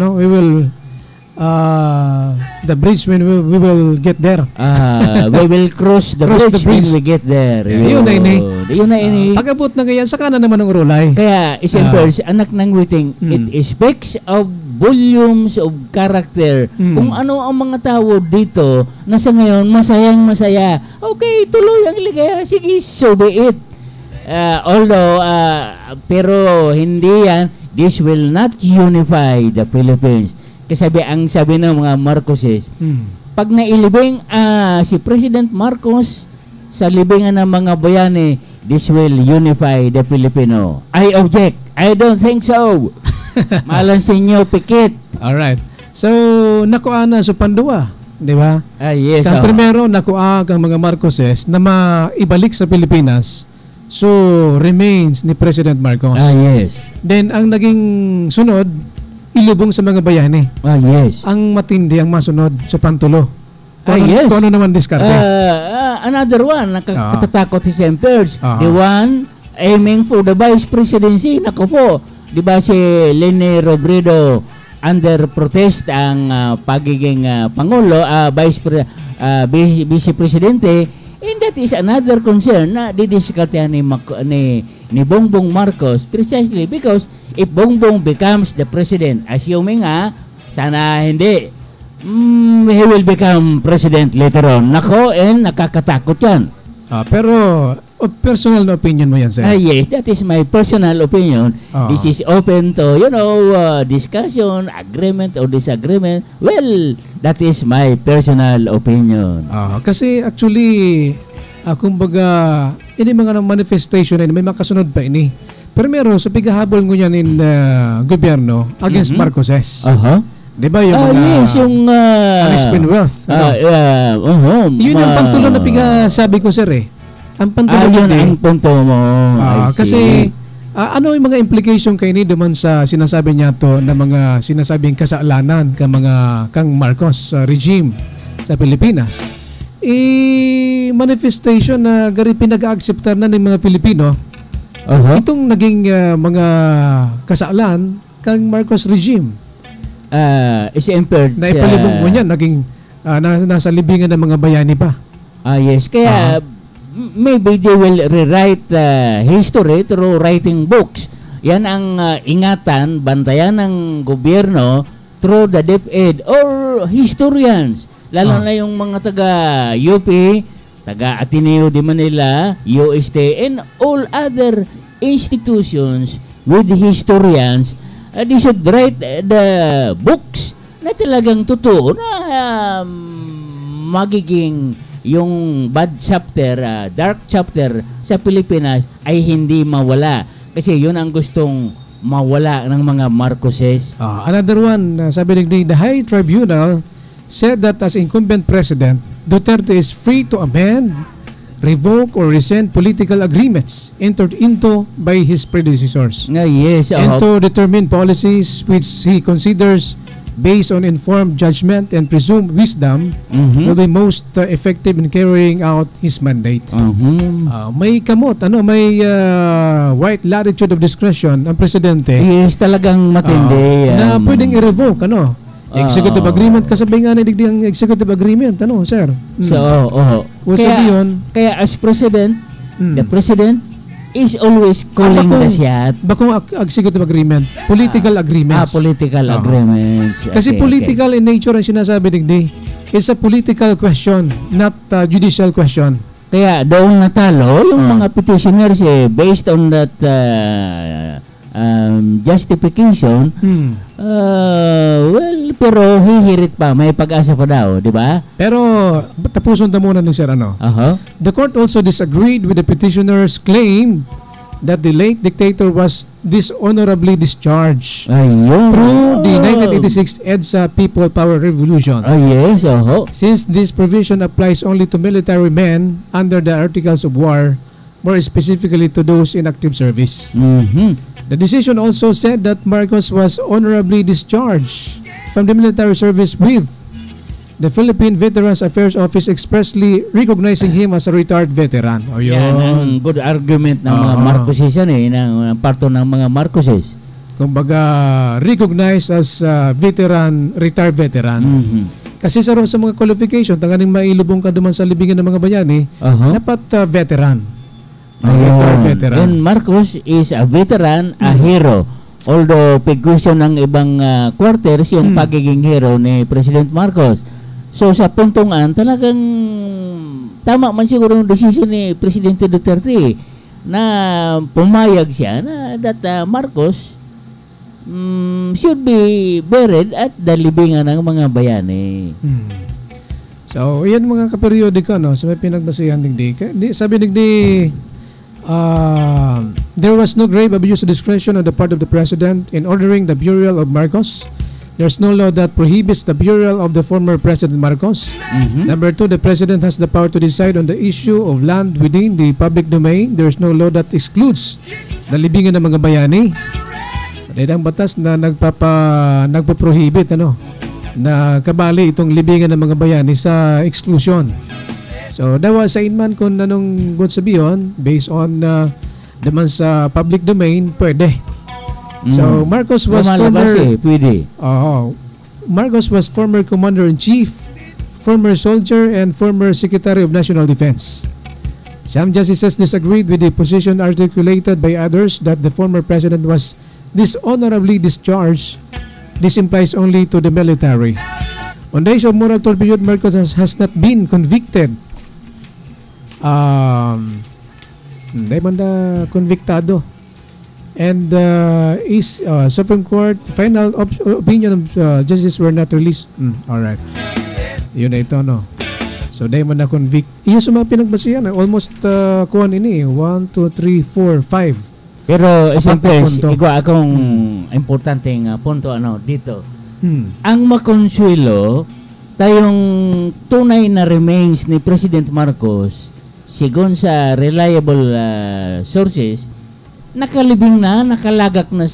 the bridge when we will get there. We will cross the bridge when we get there. Yun na ini. Pag-abot na ganyan, saka na naman ang urulay. Kaya, simple, anak ng waiting, it speaks of volumes of character. Kung ano ang mga tao dito, nasa ngayon, masayang masaya. Okay, tuloy ang ligaya. Sige, so be it. Although, pero hindi yan, this will not unify the Philippines. Kasi ang sabi ng mga Marcoses, pag nailibing si President Marcos sa libingan ng mga bayani, this will unify the Filipino. I object. I don't think so. Malansinyo, pikit. Alright. So, nakuha na sa panduwa. Di ba? Yes. Kang primero, nakuha ang mga Marcoses na maibalik sa Pilipinas. So, remains ni President Marcos. Yes. Then, ang naging sunod, ilubong sa mga bayani. Yes. Ang matindi ang masunod sa pantulo. Yes. Kung ano naman diskarte. Another one, nakatatakot si Sempers. Ah. The one aiming for the vice presidency. Naku po, di ba si Leni Robredo under protest ang pagiging Pangulo, Vice Presidente, and that is another concern na didiskartehan ni Bongbong Marcos precisely because if Bongbong becomes the president, assuming sana hindi, he will become president later on. Nako, and nakakatakot yan. Pero personal na opinion mo yan, sir. Yes, that is my personal opinion. This is open to, discussion, agreement or disagreement. Well, that is my personal opinion. Kasi actually, kumbaga, ini mga manifestation may makasunod pa ini. Pero meron sa pigahabol ngunyan in gobyerno against Marcoses. Di ba yung mga yes, yung unexplained wealth. Yun yung pantulo na sabi ko, sir Ang pantulo yun ang punto mo. Kasi ano yung mga implication kay ni duman sa sinasabi niya to na mga sinasabing kasalanan kang Marcos regime sa Pilipinas. Manifestation na gari pinag-aacceptar na ng mga Pilipino itong naging mga kasalan kang Marcos regime. Na ipalibong mo niya, naging nasa libingan ng mga bayani pa. Yes, kaya maybe they will rewrite history through writing books. Yan ang ingatan, bantayan ng gobyerno through the DepEd or historians. Lalo na yung mga taga-UP, taga-Ateneo de Manila, UST, and all other institutions with historians. They should write the books na talagang totoo na magiging yung bad chapter, dark chapter sa Pilipinas ay hindi mawala. Kasi yun ang gustong mawala ng mga Marcoses. Another one, sabi ng the High Tribunal said that as incumbent president, Duterte is free to amend, revoke, or rescind political agreements entered into by his predecessors. Yes, and to determine policies which he considers based on informed judgment and presumed wisdom will be most effective in carrying out his mandate. May kamot, may wide latitude of discretion ang presidente. Yes, talagang matindi. Na pwedeng i-revoke, executive agreement, kasabi nga na ang executive agreement, sir? Kaya as president, the president is always calling the shot. Bakong executive agreement? Political agreements. Political agreements. Kasi political in nature ang sinasabi digdi. It's a political question, not a judicial question. Kaya doon natalo yung mga petitioners based on that justification. Well, pero hihirit pa, may pag-asa pa daw, di ba? Pero tapuson ta muna ni sir The court also disagreed with the petitioner's claim that the late dictator was dishonorably discharged through the 1986 EDSA People Power Revolution. Yes, Since this provision applies only to military men under the Articles of War, more specifically to those in active service. The decision also said that Marcos was honorably discharged from the military service with the Philippine Veterans Affairs Office expressly recognizing him as a retired veteran. Yan ang good argument ng mga Marcoses ng parto ng mga Marcoses. Kumbaga, recognized as retired veteran. Kasi sa mga qualification, tanganing mailubong ka duman sa libingan ng mga bayani, dapat veteran. And Marcos is a veteran, a hero. Although pag-question ng ibang quarters yung pagiging hero ni President Marcos. So sa puntungan, talagang tama man siguro yung decision ni Presidente Duterte na pumayag siya na that Marcos should be buried at the libingan ng mga bayani. So, yan mga kaperiodiko, sa may pinagbasihan digdi. Sabi digdi, there was no grave abuse of discretion on the part of the President in ordering the burial of Marcos. There's no law that prohibits the burial of the former President Marcos. Number 2, the President has the power to decide on the issue of land within the public domain. There's no law that excludes the libingan ng mga bayani. Dahil ang batas na nagpa-prohibit na kabali itong libingan ng mga bayani sa exclusion. So dawa sa inman kung anong good sabihin based on naman sa public domain, pwede. So Marcos was pwede. Marcos was former commander-in-chief, former soldier, and former secretary of national defense. Some justices disagreed with the position articulated by others that the former president was dishonorably discharged. This implies only to the military. On days of moral turpitude, Marcos has not been convicted. Hindi man na konviktado. And is Supreme Court final opinion of justice were not released. Alright. Yun na ito, no? So, dahil mo na convict. Iyo sa mga pinagbasihan. Almost, kuhan ini. 1, 2, 3, 4, 5. Pero, siyempre, akong importanteng punto dito. Ang makonsuelo, tayong tunay na remains ni President Marcos, sigon sa reliable sources, nakalibing na, nakalagak na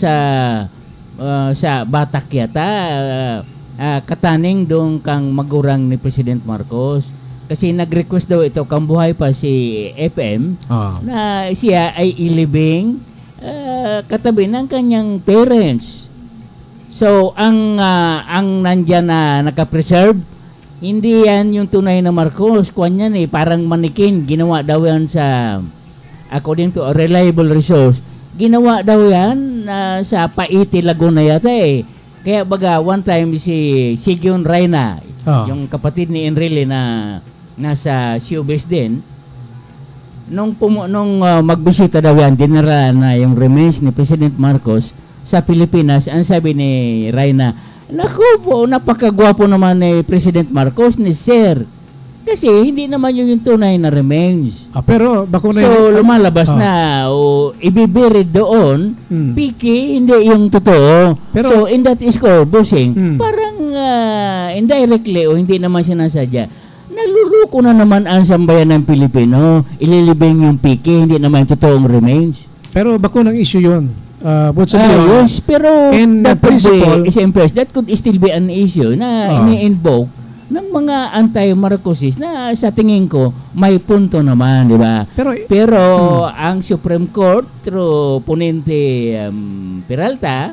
sa Batak yata, kataning dong kang magurang ni President Marcos. Kasi nag-request daw ito, kang buhay pa si FM, na siya ay ilibing katabi ng kanyang parents. So, ang nandyan na nakapreserve, hindi yan yung tunay na Marcos. Kuwan yan parang manikin. Ginawa daw yan sa, according to a reliable resource, ginawa daw yan sa Paiti, Laguna yata Kaya baga, one time si Sigyon Reyna, yung kapatid ni Enrile na nasa showbiz din, nung magbisita daw yan, dinara na yung remains ni President Marcos sa Pilipinas. Ang sabi ni Reyna, naku po, napakagwapo naman ni President Marcos, ni Sir. Kasi hindi naman yung tunay na remains. Pero bako na so lumalabas na ibibirid doon, piki, hindi yung totoo. Pero, so in that score, bossing, parang indirectly o hindi naman sinasadya, naluluko na naman ang sambayan ng Pilipino. Ililibing yung piki, hindi naman yung totoong remains. Pero bako ng issue yun. Yes, pero in that principle, that could still be an issue na ini-invoke ng mga anti-Marcoses na sa tingin ko may punto naman, di ba? Pero ang Supreme Court through Ponente Peralta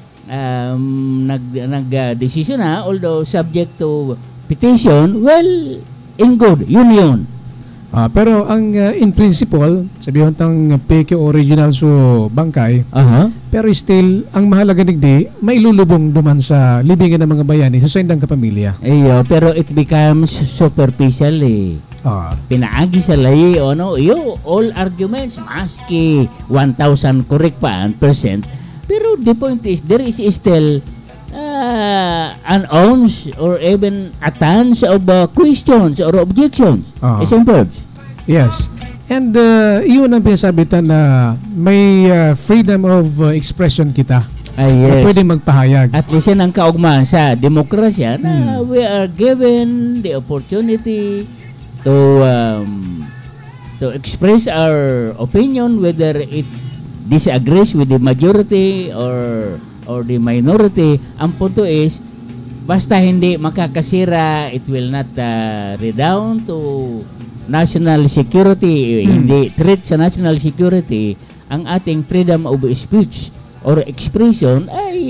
nag-desisyon na, although subject to petition, well, in good, yun. Pero ang in principle, sabihin tang peke original so bangkay, pero still, ang mahalaga digdi, may lulubong duman sa libingan ng mga bayani sa indang kapamilya. Pero it becomes superficial Pinaagi sa layi, all arguments, maski 1,000 correct pa, percent. Pero the point is, there is still an ounce or even a tons of questions or objections. Yes. And iyon ang pinasabitan na may freedom of expression kita. Yes. Pwede magpahayag. At least ang kaugmahan sa demokrasya na we are given the opportunity to express our opinion, whether it disagrees with the majority or the minority. Ang punto is, basta hindi makakasira, it will not redound to national security, hindi threat sa national security, ang ating freedom of speech or expression ay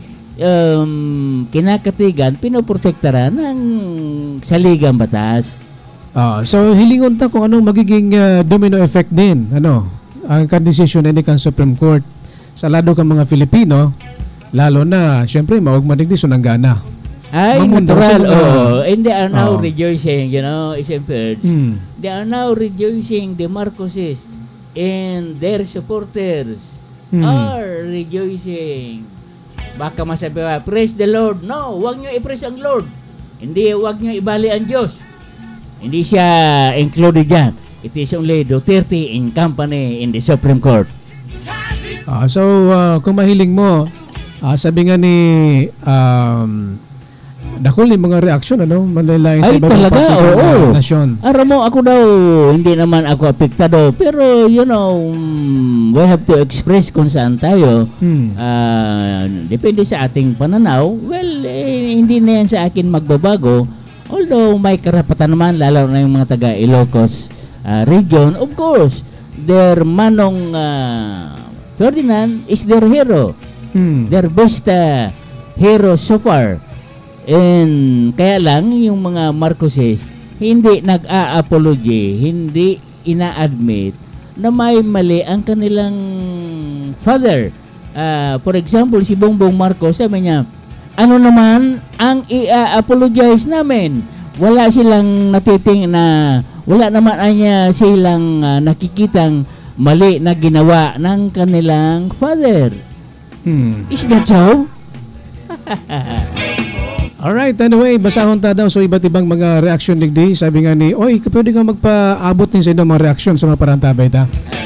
kinakatigan, pinoprotektaran ng saligang batas. So hilingon ta kung anong magiging domino effect din, ang decision ni kan Supreme Court sa lado kang mga Filipino, lalo na syempre maugmadig di sunanggana. Ay, natural. And they are now rejoicing, they are now rejoicing, the Marcoses and their supporters are rejoicing. Baka masabi ba, praise the Lord. No, huwag nyo i-praise ang Lord. Hindi, huwag nyo ibali ang Diyos. Hindi siya included yan. It is only Duterte in company in the Supreme Court. So, kung mahiling mo, sabi nga ni Dakol ni mga reaksyon ano, malalayan sa Ay, ibang talaga? partido Oo. na nasyon. Aram mo, ako daw, hindi naman ako apektado. Pero, we have to express kung saan tayo. Depende sa ating pananaw. Well, hindi na yan sa akin magbabago. Although, may karapatan naman, lalo na yung mga taga Ilocos region. Of course, their Manong Ferdinand is their hero. Their best hero so far. And kaya lang yung mga Marcoses hindi nag-a-apology, hindi ina-admit na may mali ang kanilang father. For example, si Bongbong Marcos, sabi niya, ano naman ang i-apologize namin? Wala silang wala naman silang nakikitang mali na ginawa ng kanilang father. Is that so? Alright, anyway, basahon ta daw so iba't ibang mga reaksyon digdi. Sabi nga ni, oy, pwede kang magpaabot din sa mga reaksyon sa mga parantabay ta.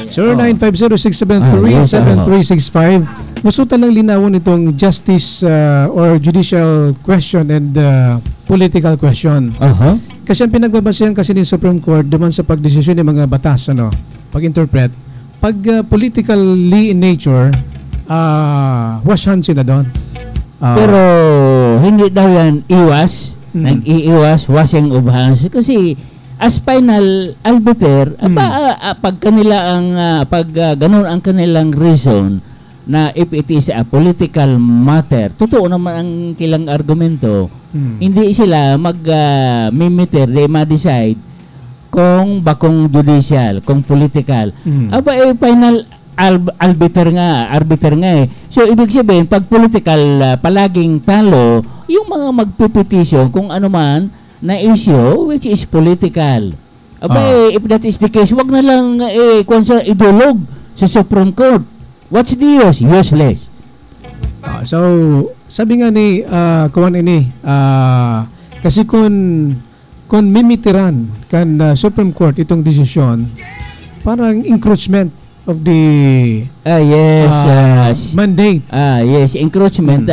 0950-673-7365. Gusto talang linawon itong justice or judicial question and political question. Kasi ang pinagbabasihan kasi ng Supreme Court duman sa pagdesisyon ng mga batas, pag-interpret, pag politically in nature, wash hands na doon. Pero hindi daw yan iwas, nag-iiwas, washing of hands. Kasi as final arbiter, pag kanila ang, ganun ang kanilang reason na if it is a political matter, totoo naman ang kilang argumento, hindi sila mag-mimiter, they ma-decide kung bakong judicial, kung political. Final arbiter nga eh. So ibig sabihin pag political palaging talo yung mga magpipetisyon kung ano man na issue which is political. If that is the case, wag na lang idulog sa Supreme Court. What's the use? Useless. So sabi nga ni kuwan ini kasi kung mimitiran kan Supreme Court itong desisyon, parang encroachment of the mandate. Yes, encroachment,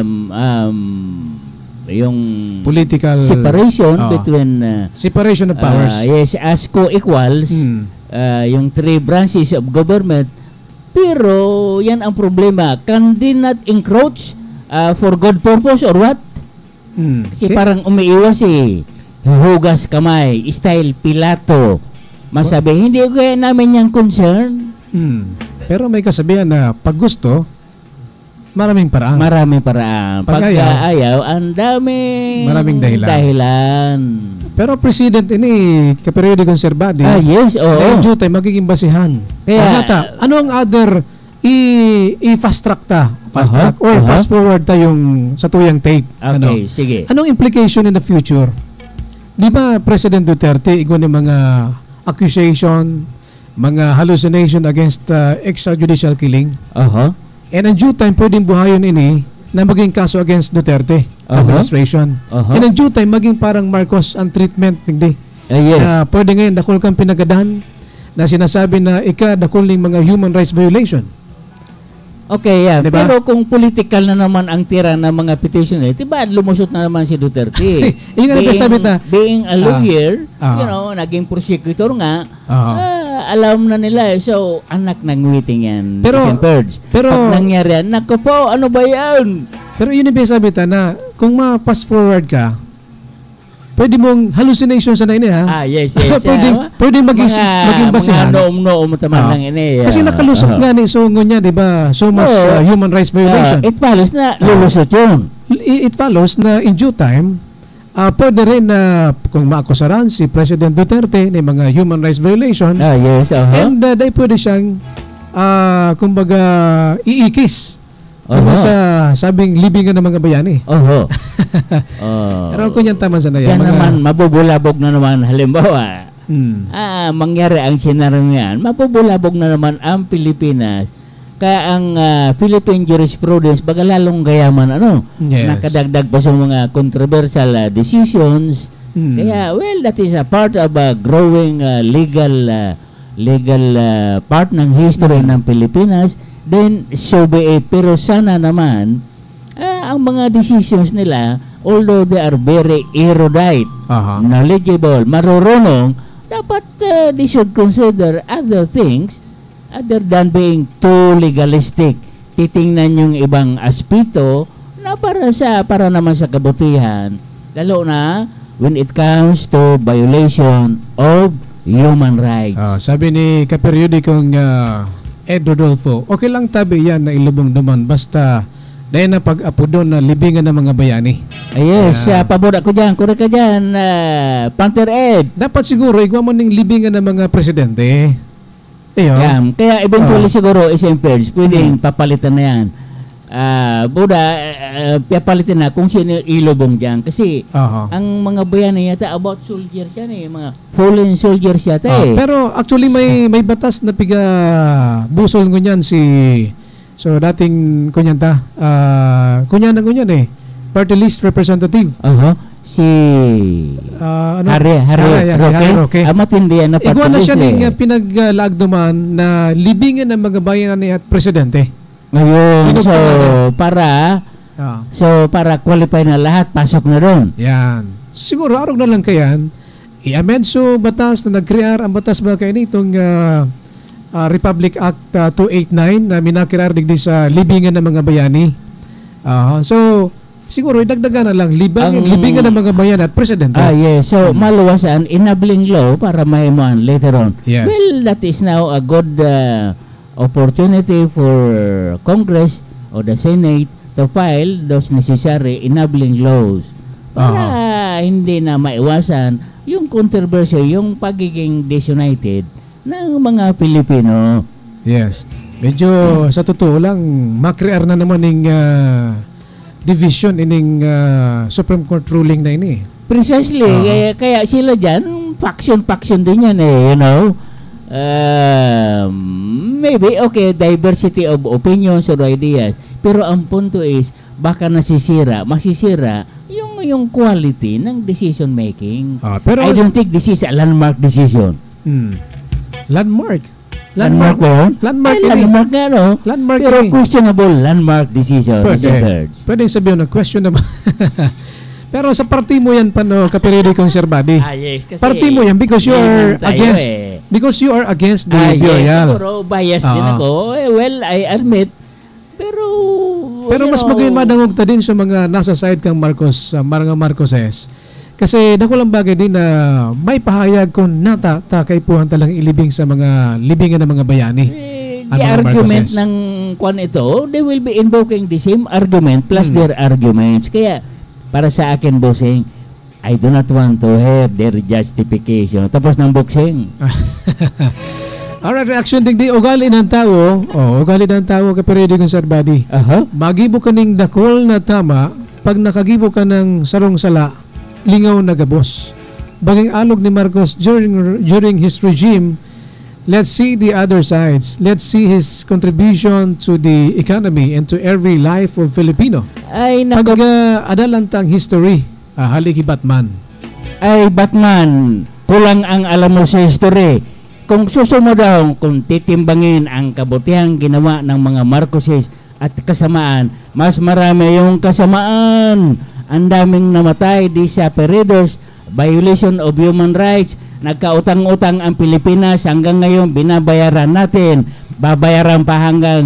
yung political separation between separation of powers. Yes, as co-equals, yung three branches of government. Pero yan ang problema. Can they not encroach for good purpose or what? Kasi parang umiiwas hugas kamay, style Pilato. Masabi, hindi ko kaya namin yung concern. Pero may kasabihan na pag gusto, maraming paraan. Pag ayaw, ang maraming dahilan. Pero president ini kaperiode konserbado. Yes, oo. Dahil due tayo magiging basihan. Kaya ano ang other i-fast track ta? Fast track or fast forward ta yung sa tuyang tape. Okay, sige. Anong implication in the future? Di ba President Duterte igwan ng mga accusation, mga hallucination against extrajudicial killing. And in due time, pwedeng buhayon ini na maging kaso against Duterte administration. And in due time, maging parang Marcos ang treatment. Yes. Pwede ngayon, dakol kang pinagadan na sinasabi na dakol ng mga human rights violation. Okay, yeah. Diba? Pero kung political na naman ang tira ng mga petition, diba lumusot na naman si Duterte? Being a lawyer, naging prosecutor nga, alam na nila. So, anak ng waiting yan. Pero pag nangyari yan, naku po, ano ba yan? Pero yun yung sabi na kung ma-fast forward ka, pwede mong hallucination sa na ini ha? Yes. pwedeng maging basihan. Mga noom taman lang ini. Kasi nakalusot nga ni Songo niya, di ba? So much human rights violation. It follows na lulusot yun. It follows na in due time, pwede rin na kung maakusaran si President Duterte ng mga human rights violation. Yes. And dahil pwede siyang kumbaga iikis. Sa sabing libingan ng mga bayani. Pero kung yan tama sana yan. Yan naman, mabubulabog na naman. Halimbawa, mangyari ang senaryo yan, mabubulabog na naman ang Pilipinas. Kaya ang Philippine jurisprudence, baga lalong gayaman, nakadagdag pa sa mga controversial decisions. Kaya, that is a part of a growing legal part ng history ng Pilipinas. Then, so be it. Pero sana naman, ang mga decisions nila, although they are very erudite, Aha. knowledgeable, marurunong, dapat they should consider other things other than being too legalistic. Titingnan yung ibang aspeto na para naman sa kabutihan, lalo na when it comes to violation of human rights. Sabi ni kaperiodikong Ed Rodolfo, okay lang tabi yan na ilubong duman basta dahil na pag-apodon na libingan ng mga bayani. Yes, pabor ako dyan. Correct ka dyan, Panther Ed. Dapat siguro, igwa mo ng libingan ng mga presidente. Ayun. Kaya eventually siguro, SM-Purge, pwedeng papalitan na yan. Papalitan na kung sino ilubong dyan. Kasi ang mga bayani yata about soldiers yan mga fallen soldiers yata Pero actually may batas na piga busol ngunyan so dating kunyan kunyan party list representative. Si Harry Roque. Matindi yan na party list. Igwa na siya ng pinaglaagduman na libingan ng mga bayani at presidente. Ngayon, para qualify na lahat, pasok na doon. Yan. Siguro, arog na lang kayan, i-amend so batas na nag-crear ang batas ba kayo itong Republic Act 289 na minakirar digdi sa libingan ng mga bayani. So, siguro, idagdagan na lang, libingan ng mga bayani at presidente. Yes. So, maluwasan, enabling law para mahimuan later on. Yes. Well, that is now a good opportunity for Congress or the Senate to file those necessary enabling laws para hindi na maiwasan yung controversy, yung pagiging disunited ng mga Pilipino. Yes. Medyo sa totoo lang, makrear na naman ng division ining Supreme Court ruling na ini. Precisely. Kaya sila dyan, faction din yan you know. Maybe diversity of opinions or ideas, pero ang punto is baka masisira yung quality ng decision making. Pero I don't think this is a landmark decision. Landmark ba yun? Landmark nga, no? Landmark pero questionable landmark decision. Pwede sabihin na questionable. Pero sa party mo yan kaperiodikong Sir Buddy. Yes, kasi party mo yan because you are against because you are against the Burial. Yes, siguro biased din ako. Well, I admit. Pero mas magayon madangog ta din sa mga nasa side kang mga Marcoses. Kasi dako lang bagay din na may pahayag kung kay puhan talang ilibing sa mga libingan ng mga bayani. The argument ng kwan ito, they will be invoking the same argument plus their arguments. Kaya para sa akin, bossing, I do not want to have their justification. Tapos ng boxing. Alright, reaction digdi ugali ng tao. Ugali ng tao kaperiodi kong Sir Buddy. Magibo ka ning dakol na tama pag nakagibo ka ng sarong sala, lingaw na gabos. Baging alog ni Marcos during his regime, let's see the other sides. Let's see his contribution to the economy and to every life of Filipino. Pag adalantang history, haligi Batman. Batman, kulang ang alam mo sa history. Kung susunod daw, kung titimbangin ang kabutihang ginawa ng mga Marcoses at kasamaan, mas marami yung kasamaan. Ang daming namatay di sa peredos, violation of human rights, nagkautang-utang ang Pilipinas hanggang ngayon binabayaran natin. Babayaran pa hanggang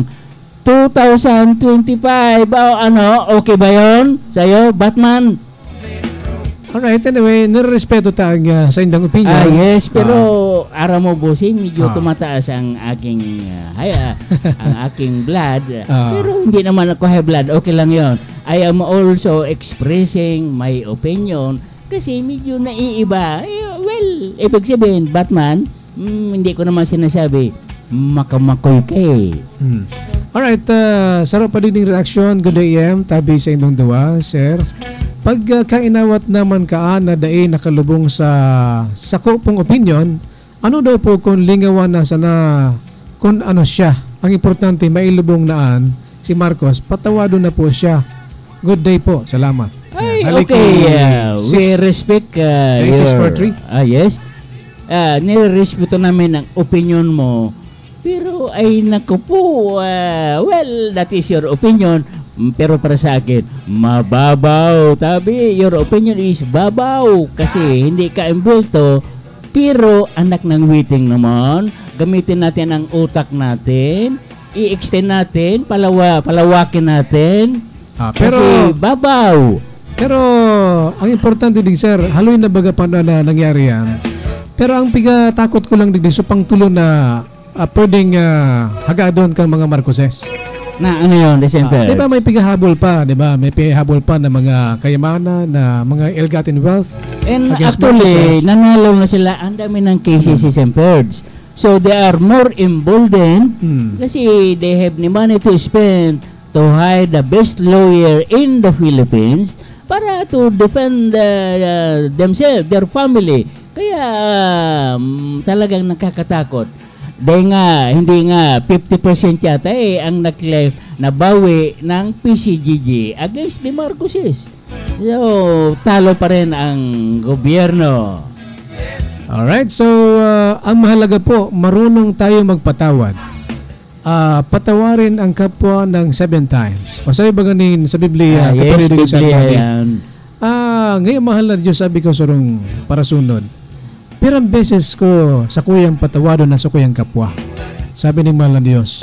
2025. Okay ba yun? Sa'yo, Batman? Alright, anyway, nirespeto tag sa indang opinion. Yes, pero ara mo bossing, medyo tumataas ang aking ang aking blood. Pero hindi naman ako high blood. Okay lang yon. I am also expressing my opinion kasi medyo naiiba. Well, ibig sabihin, Batman, hindi ko naman sinasabi makamakoy kay. Alright, sarap pa din yung reaction. Good AM, tabi sa inyong dua, sir. Pag kainawat naman na dae nakalubong sa sakopong opinion, ano daw po kung lingawan na sana kung ano siya? Ang importante, mailubong naan si Marcos, patawado na po siya. Good day po. Salamat. Okay. We respect your... 643? Yes. Nirespeto namin ang opinion mo. Pero ay naku po, well, that is your opinion. Pero para sa akin, mababaw. Tabi, your opinion is babaw. Kasi hindi ka imbulto. Pero anak ng witing naman, gamitin natin ang utak natin, i-extend natin, palawakin natin. Pero, kasi babaw. Pero, ang importante din, sir, haluin na baga pa na nangyari yan. Pero ang piga takot ko lang din, so pang tulo na pwedeng hagadon kang mga Marcoses. Na ano yun, December? Di ba may pigahabol pa, di ba? May pigahabol pa na mga kayamanan, na mga ill-gotten wealth. And against actually, Marcoses. nanalo na sila. Ang dami ng cases si Purge. So they are more emboldened kasi they have the money to spend to hire the best lawyer in the Philippines para to defend themselves, their family. Kaya talagang nakakatakot. Dahil nga, hindi nga 50% yata ang nabawi ng PCGG against the Marcoses. So, talo pa rin ang gobyerno. Alright, so ang mahalaga po, marunong tayo magpatawad. Patawarin ang kapwa ng 7 times. O sabi ba ganin sa Biblia? Yes, Biblia yan. Ngayon mahal na Diyos, sabi ko surong para sunod. Pero ang beses ko sa kuyang patawado na sa kuyang kapwa. Sabi ni mahal na Diyos,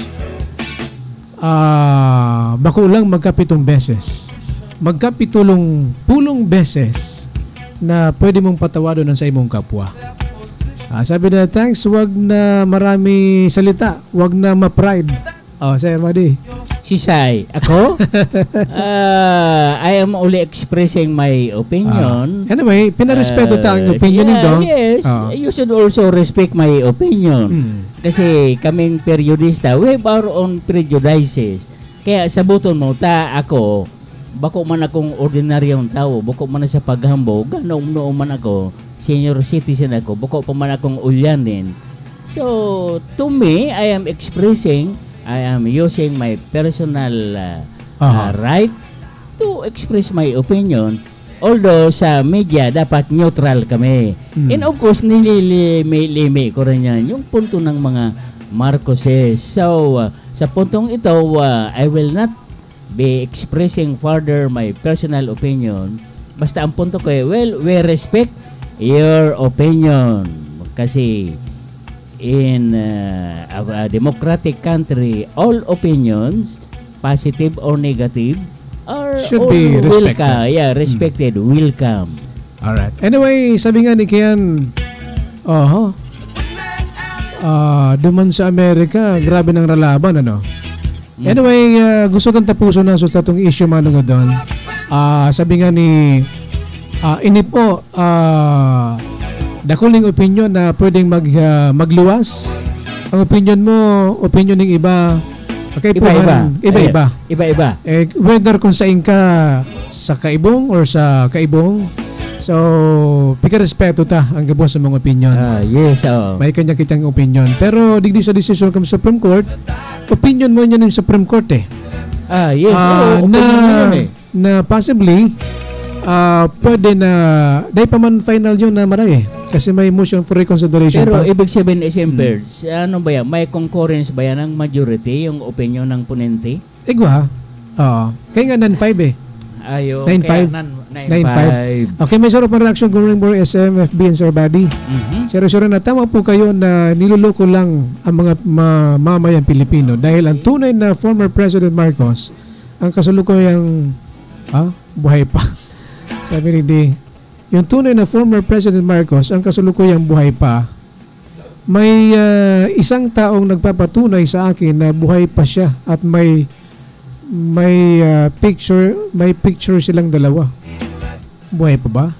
bako lang magkapitong beses. Magkapitulong pulong beses na pwede mong patawado ng sa imong kapwa. Sabi na, thanks, wag na marami salita, wag na ma-pride. Sir Madi. Si Sai, ako? I am only expressing my opinion. Anyway, pinarespeto ta ang opinion nito. Yes, you should also respect my opinion. Kasi kaming periodista, we have our own prejudices. Kaya sabuton mo, ako, bako man akong ordinaryong tao, bako man sa paghambog, ganoon man ako, senior citizen ako, bako pa man akong ulyanin. So, to me, I am using my personal right to express my opinion. Although sa media, dapat neutral kami. And of course, nililimi ko rin yan, yung punto ng mga Marcoses. So, sa puntong ito, I will not be expressing further my personal opinion. Basta ang punto ko we respect your opinion. Kasi in a democratic country, all opinions, positive or negative, are should all be respected. Respected, welcome. Alright. Anyway, sabi nga ni Kian, duman sa Amerika, grabe ng ralaban, ano? Anyway, gusto tang tapuso na sa itong issue manong doon. Sabi nga ni ini po, dakuling opinion na pwedeng magluwas. Ang opinion mo, opinion ng iba, iba-iba. Whether kung saan ka sa kaibong or sa kaibong, so pika-respeto ta ang gabo sa mga opinion. Yes, may kanya-kitang opinion. Pero digdi sa decision ng Supreme Court, opinion mo niya ng Supreme Court yes, na possibly pwede na dahil pa man final yun na maray kasi may motion for reconsideration. Pero pa. Ibig sabihin ano ba yan? May concurrence ba yan ng majority yung opinion ng ponente? Igwa kaya nga 9-5 Ayo, 9-5. Okay, may sarap na reaction going more SMFB and Sir Buddy. Sir na tama po kayo na niluloko lang ang mga mamayang Pilipino dahil ang tunay na former President Marcos ang kasalukuyang buhay pa. Sabi ni D, yung tunay na former President Marcos ang kasalukuyang buhay pa. May isang taong nagpapatunay sa akin na buhay pa siya at may picture silang dalawa. Buhay pa ba?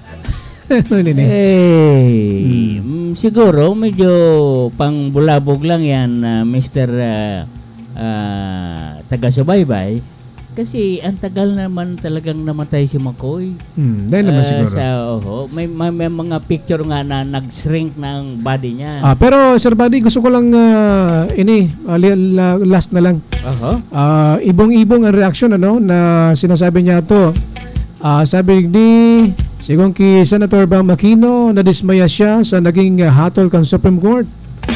Siguro medyo pang bulabog lang yan, Mr. Taga-subaybay. Kasi ang tagal naman talagang namatay si McCoy. Dahil naman siguro. May mga picture nga na nag-shrink ng body niya. Pero Sir Buddy, gusto ko lang last na lang. Ibong-ibong ang reaction na sinasabi niya to. Sabi ni sigong ki Senator Bam Aquino, nadismaya siya sa naging hatol kang Supreme Court.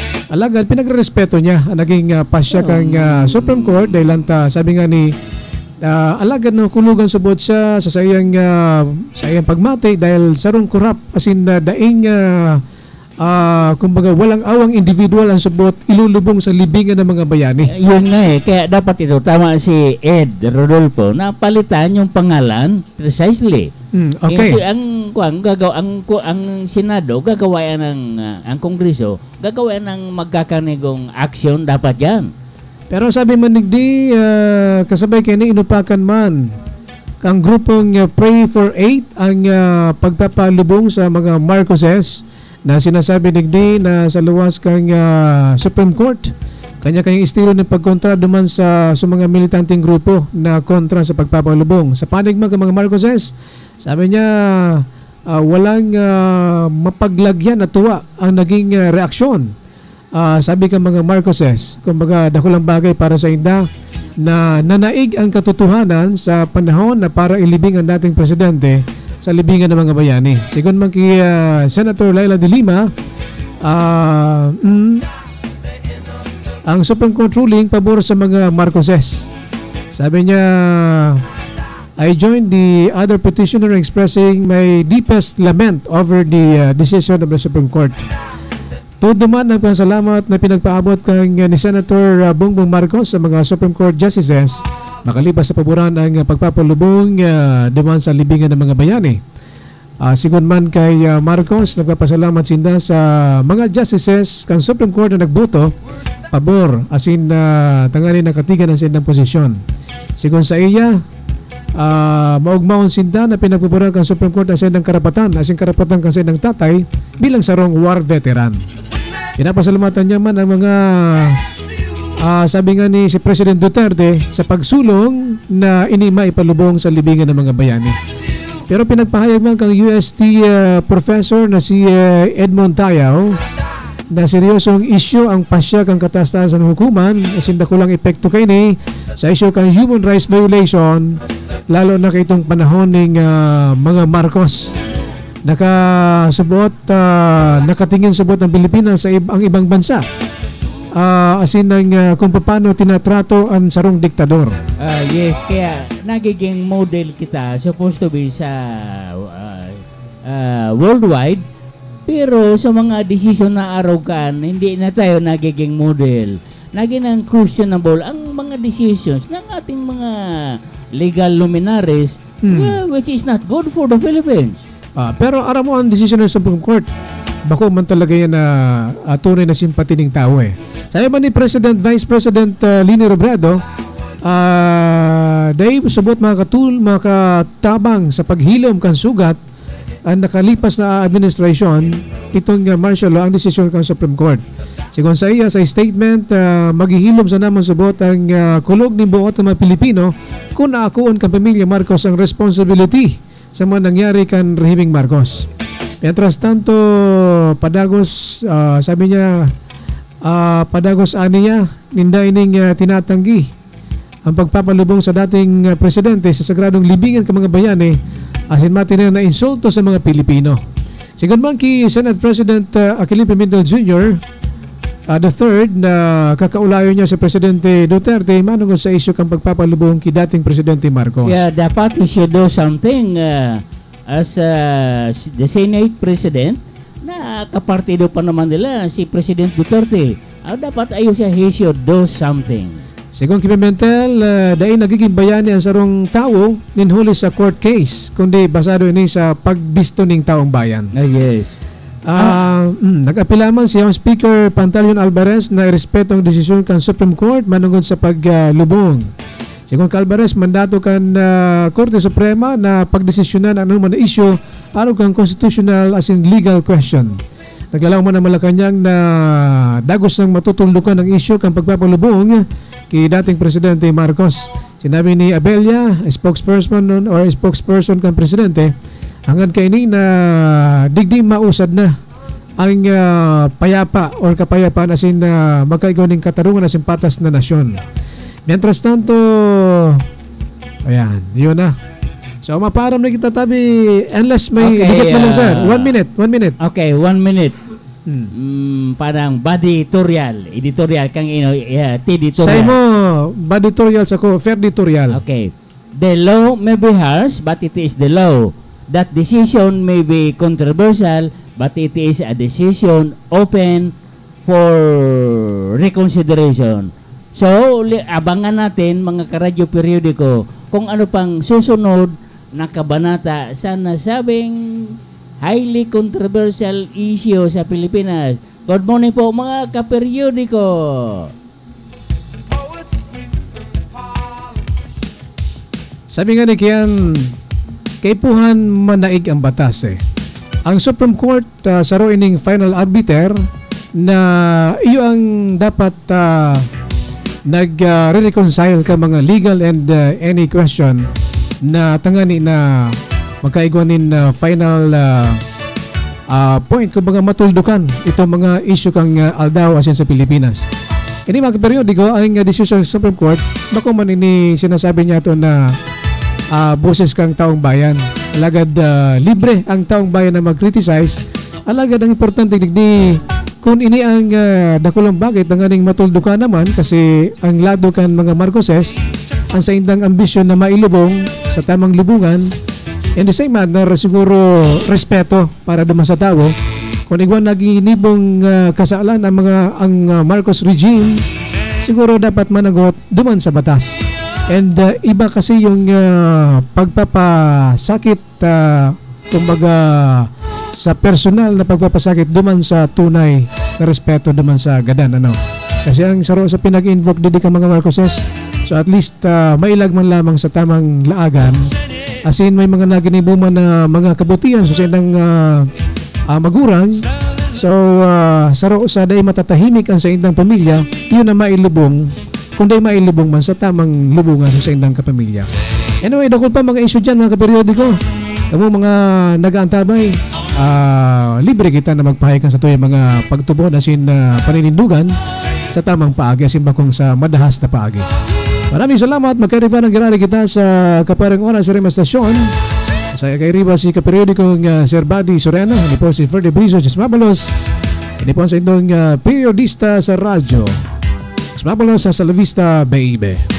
Alagad, pinagrespeto niya ang naging pasya kang Supreme Court dahil sabi nga ni alagad na kulugan subot siya sa sayang pagmati dahil sarong kurap as in daing kumbaga walang awang individual ang subot ilulubong sa libingan ng mga bayani. Yun nga kaya dapat ito, tama si Ed Rodolfo, na palitan yung pangalan precisely. Okay. Ang Senado gagawain ng ang Kongreso gagawain ng magkakanigong aksyon dapat yan. Pero sabi man nigdi kasabay kini inupakan man kang grupong Pray for 8 ang pagpapalubong sa mga Marcoses na sinasabi nigdi na sa luwas kang Supreme Court kanya-kanyang estilo ng pagkontra duman sa mga militanteng grupo na kontra sa pagpapalubong. Sa panigma ng mga Marcoses, sabi niya walang mapaglagyan na tuwa ang naging reaksyon. Sabi ka mga Marcoses, kumbaga dakulang bagay para sa inda na nanaig ang katotohanan sa panahon na para ilibing ang dating presidente sa libingan ng mga bayani. Sigon man kay Senator Laila de Lima, ang Supreme Court ruling pabor sa mga Marcoses. Sabi niya, I joined the other petitioner expressing my deepest lament over the decision of the Supreme Court. Todo man ang pasalamat na pinagpaabot ni Senator Bongbong Marcos sa mga Supreme Court Justices makalipas sa paboran ang pagpapalubong duman sa libingan ng mga bayani. Sigon man kay Marcos, nagpapasalamat sinda sa mga Justices kan Supreme Court na nagboto pabor asin tanganin ng katigan ng sindang posisyon. Sigon sa iya, maugmaon sinda na pinagpaboran kan Supreme Court asin ng karapatan kan sindang tatay bilang sarong war veteran. Pinapasalamatan niya man ang mga sabi nga ni si President Duterte sa pagsulong na inima ipalubong sa libingan ng mga bayani. Pero pinagpahayag man kang UST professor na si Edmond Tayaw na seryosong isyu ang pasya kang katastasan ng hukuman asin dakulang epekto kay ni sa isyu kang human rights violation lalo na kay itong panahon ng mga Marcos. Nakatingin subot ng Pilipinas sa ibang bansa. Asin ng kung paano tinatrato ang sarong diktador. Yes, kaya nagiging model kita supposed to be sa worldwide, pero sa mga desisyon na arogan hindi na tayo nagiging model. Naging questionable ang mga decisions ng ating mga legal luminaries, which is not good for the Philippines. Pero aram mo ang desisyon ng Supreme Court, bako man talaga yan na tunay na simpati ng tao eh. Sabi ba ni Vice President Lini Robredo, dahil subot makatabang sa paghilom kan sugat ang nakalipas na administrasyon itong martial law ang desisyon ng Supreme Court. Sigon sa iya sa statement, maghihilom sa naman subot ang kulog ni buot ng mga Pilipino kung naakuon kan pamilya Marcos ang responsibility sa mga nangyari kan rehimeng Marcos. Mientras tanto, padagos, sabi niya, padagos aniya, ninda ining tinatanggi ang pagpapalubong sa dating presidente sa sagradong libingan ng mga bayani asin matiner na insulto sa mga Pilipino. Sigon man ki Senate President Aquilin Pimentel Jr., the third na kakaulayo niya sa Presidente Duterte manungod sa isyu kang pagpapalubong ki dating Presidente Marcos. Yeah, dapat he should do something as the Senate President na kapartido pa naman nila si President Duterte. Dapat ayos siya, he should do something. Sigon ki Pimentel, dahil nagiging bayani ang sarong tao ninhuli sa court case kundi basado ini sa pagbisto ning taong bayan. Yes. Nag-apila man si House Speaker Pantaleon Alvarez na irespeto ang desisyon kan Supreme Court manungod sa paglubong. Sigon ka Alvarez, mandato kan Korte Suprema na pagdesisyonan ano man na issue aron kang constitutional as in legal question. Naglalaw man ang Malacanang na dagos ng matutuldukan ang issue kang pagpapalubong kay dating Presidente Marcos. Sinabi ni Abella, spokesperson kan Presidente, hanggang kaini na digdi mausad na ang payapa or kapayapaan asin magkaigaw ng katarungan asin patas na nasyon. Mientras tanto, ayan, yun na. So maparam na kita tabi unless may dikit na lang sir. 1 minute. Okay, 1 minute. Parang editorial kang editorial. Say mo, baditorial sa ko, fair editorial. Okay. The law may be harsh, but it is the law. That decision may be controversial, but it is a decision open for reconsideration. So, abangan natin mga karadyo periodiko kung ano pang susunod na kabanata sa nasabing highly controversial issue sa Pilipinas. Good morning po mga kaperiodiko. Sabi nga ni Kian, kaipuhan manaig ang batas eh. Ang Supreme Court sa ining final arbiter na iyo ang dapat nag-reconcile ka mga legal and any question na tangani na magkaigwanin final point kung mga matuldukan itong mga issue kang aldaw asin sa Pilipinas. Ini mga periodiko ang decision sa Supreme Court bako man ini sinasabi niya to na boses kang taong bayan. Alagad libre ang taong bayan na mag-criticize. Alagad ang importante digdi kung ini ang dakulang bakit ang aning matuldukan naman kasi ang lado kan mga Marcoses ang sa indang ambisyon na mailubong sa tamang lubungan. In the same manner siguro respeto para duman sa tao. Kung igwan naginibong kasalan ang Marcos regime, siguro dapat managot duman sa batas. And iba kasi yung pagpapasakit kumbaga sa personal na pagpapasakit duman sa tunay na respeto duman sa gadan ano. Kasi ang saro sa pinag-invoke didi ka mga Marcoses, so at least mailag man lamang sa tamang laagan. As in may mga naginibuman na mga kabutihan so sa indang magurang. So saro sa day matatahimik ang sa indang pamilya, yun na mailubong kundi mailubong man sa tamang lubungan sa indang kapamilya. Anyway, dakol pa mga issue dyan mga kaperiodiko. Kamu mga nag-aantabay, libre kita na magpahikan sa tuyong mga pagtubod asin paninindugan sa tamang paagi asin bakong sa madahas na paagi. Maraming salamat. Magkairiba ng girari kita sa kaparang oras sa Rima Stasyon. Sa kairiba si kaperiodikong Sir Buddy Soriano. Hindi po si Ferdy Brizo Jesmabalos. Hindi po sa indong periodista sa radyo. Smabalos sa La Vista, baby.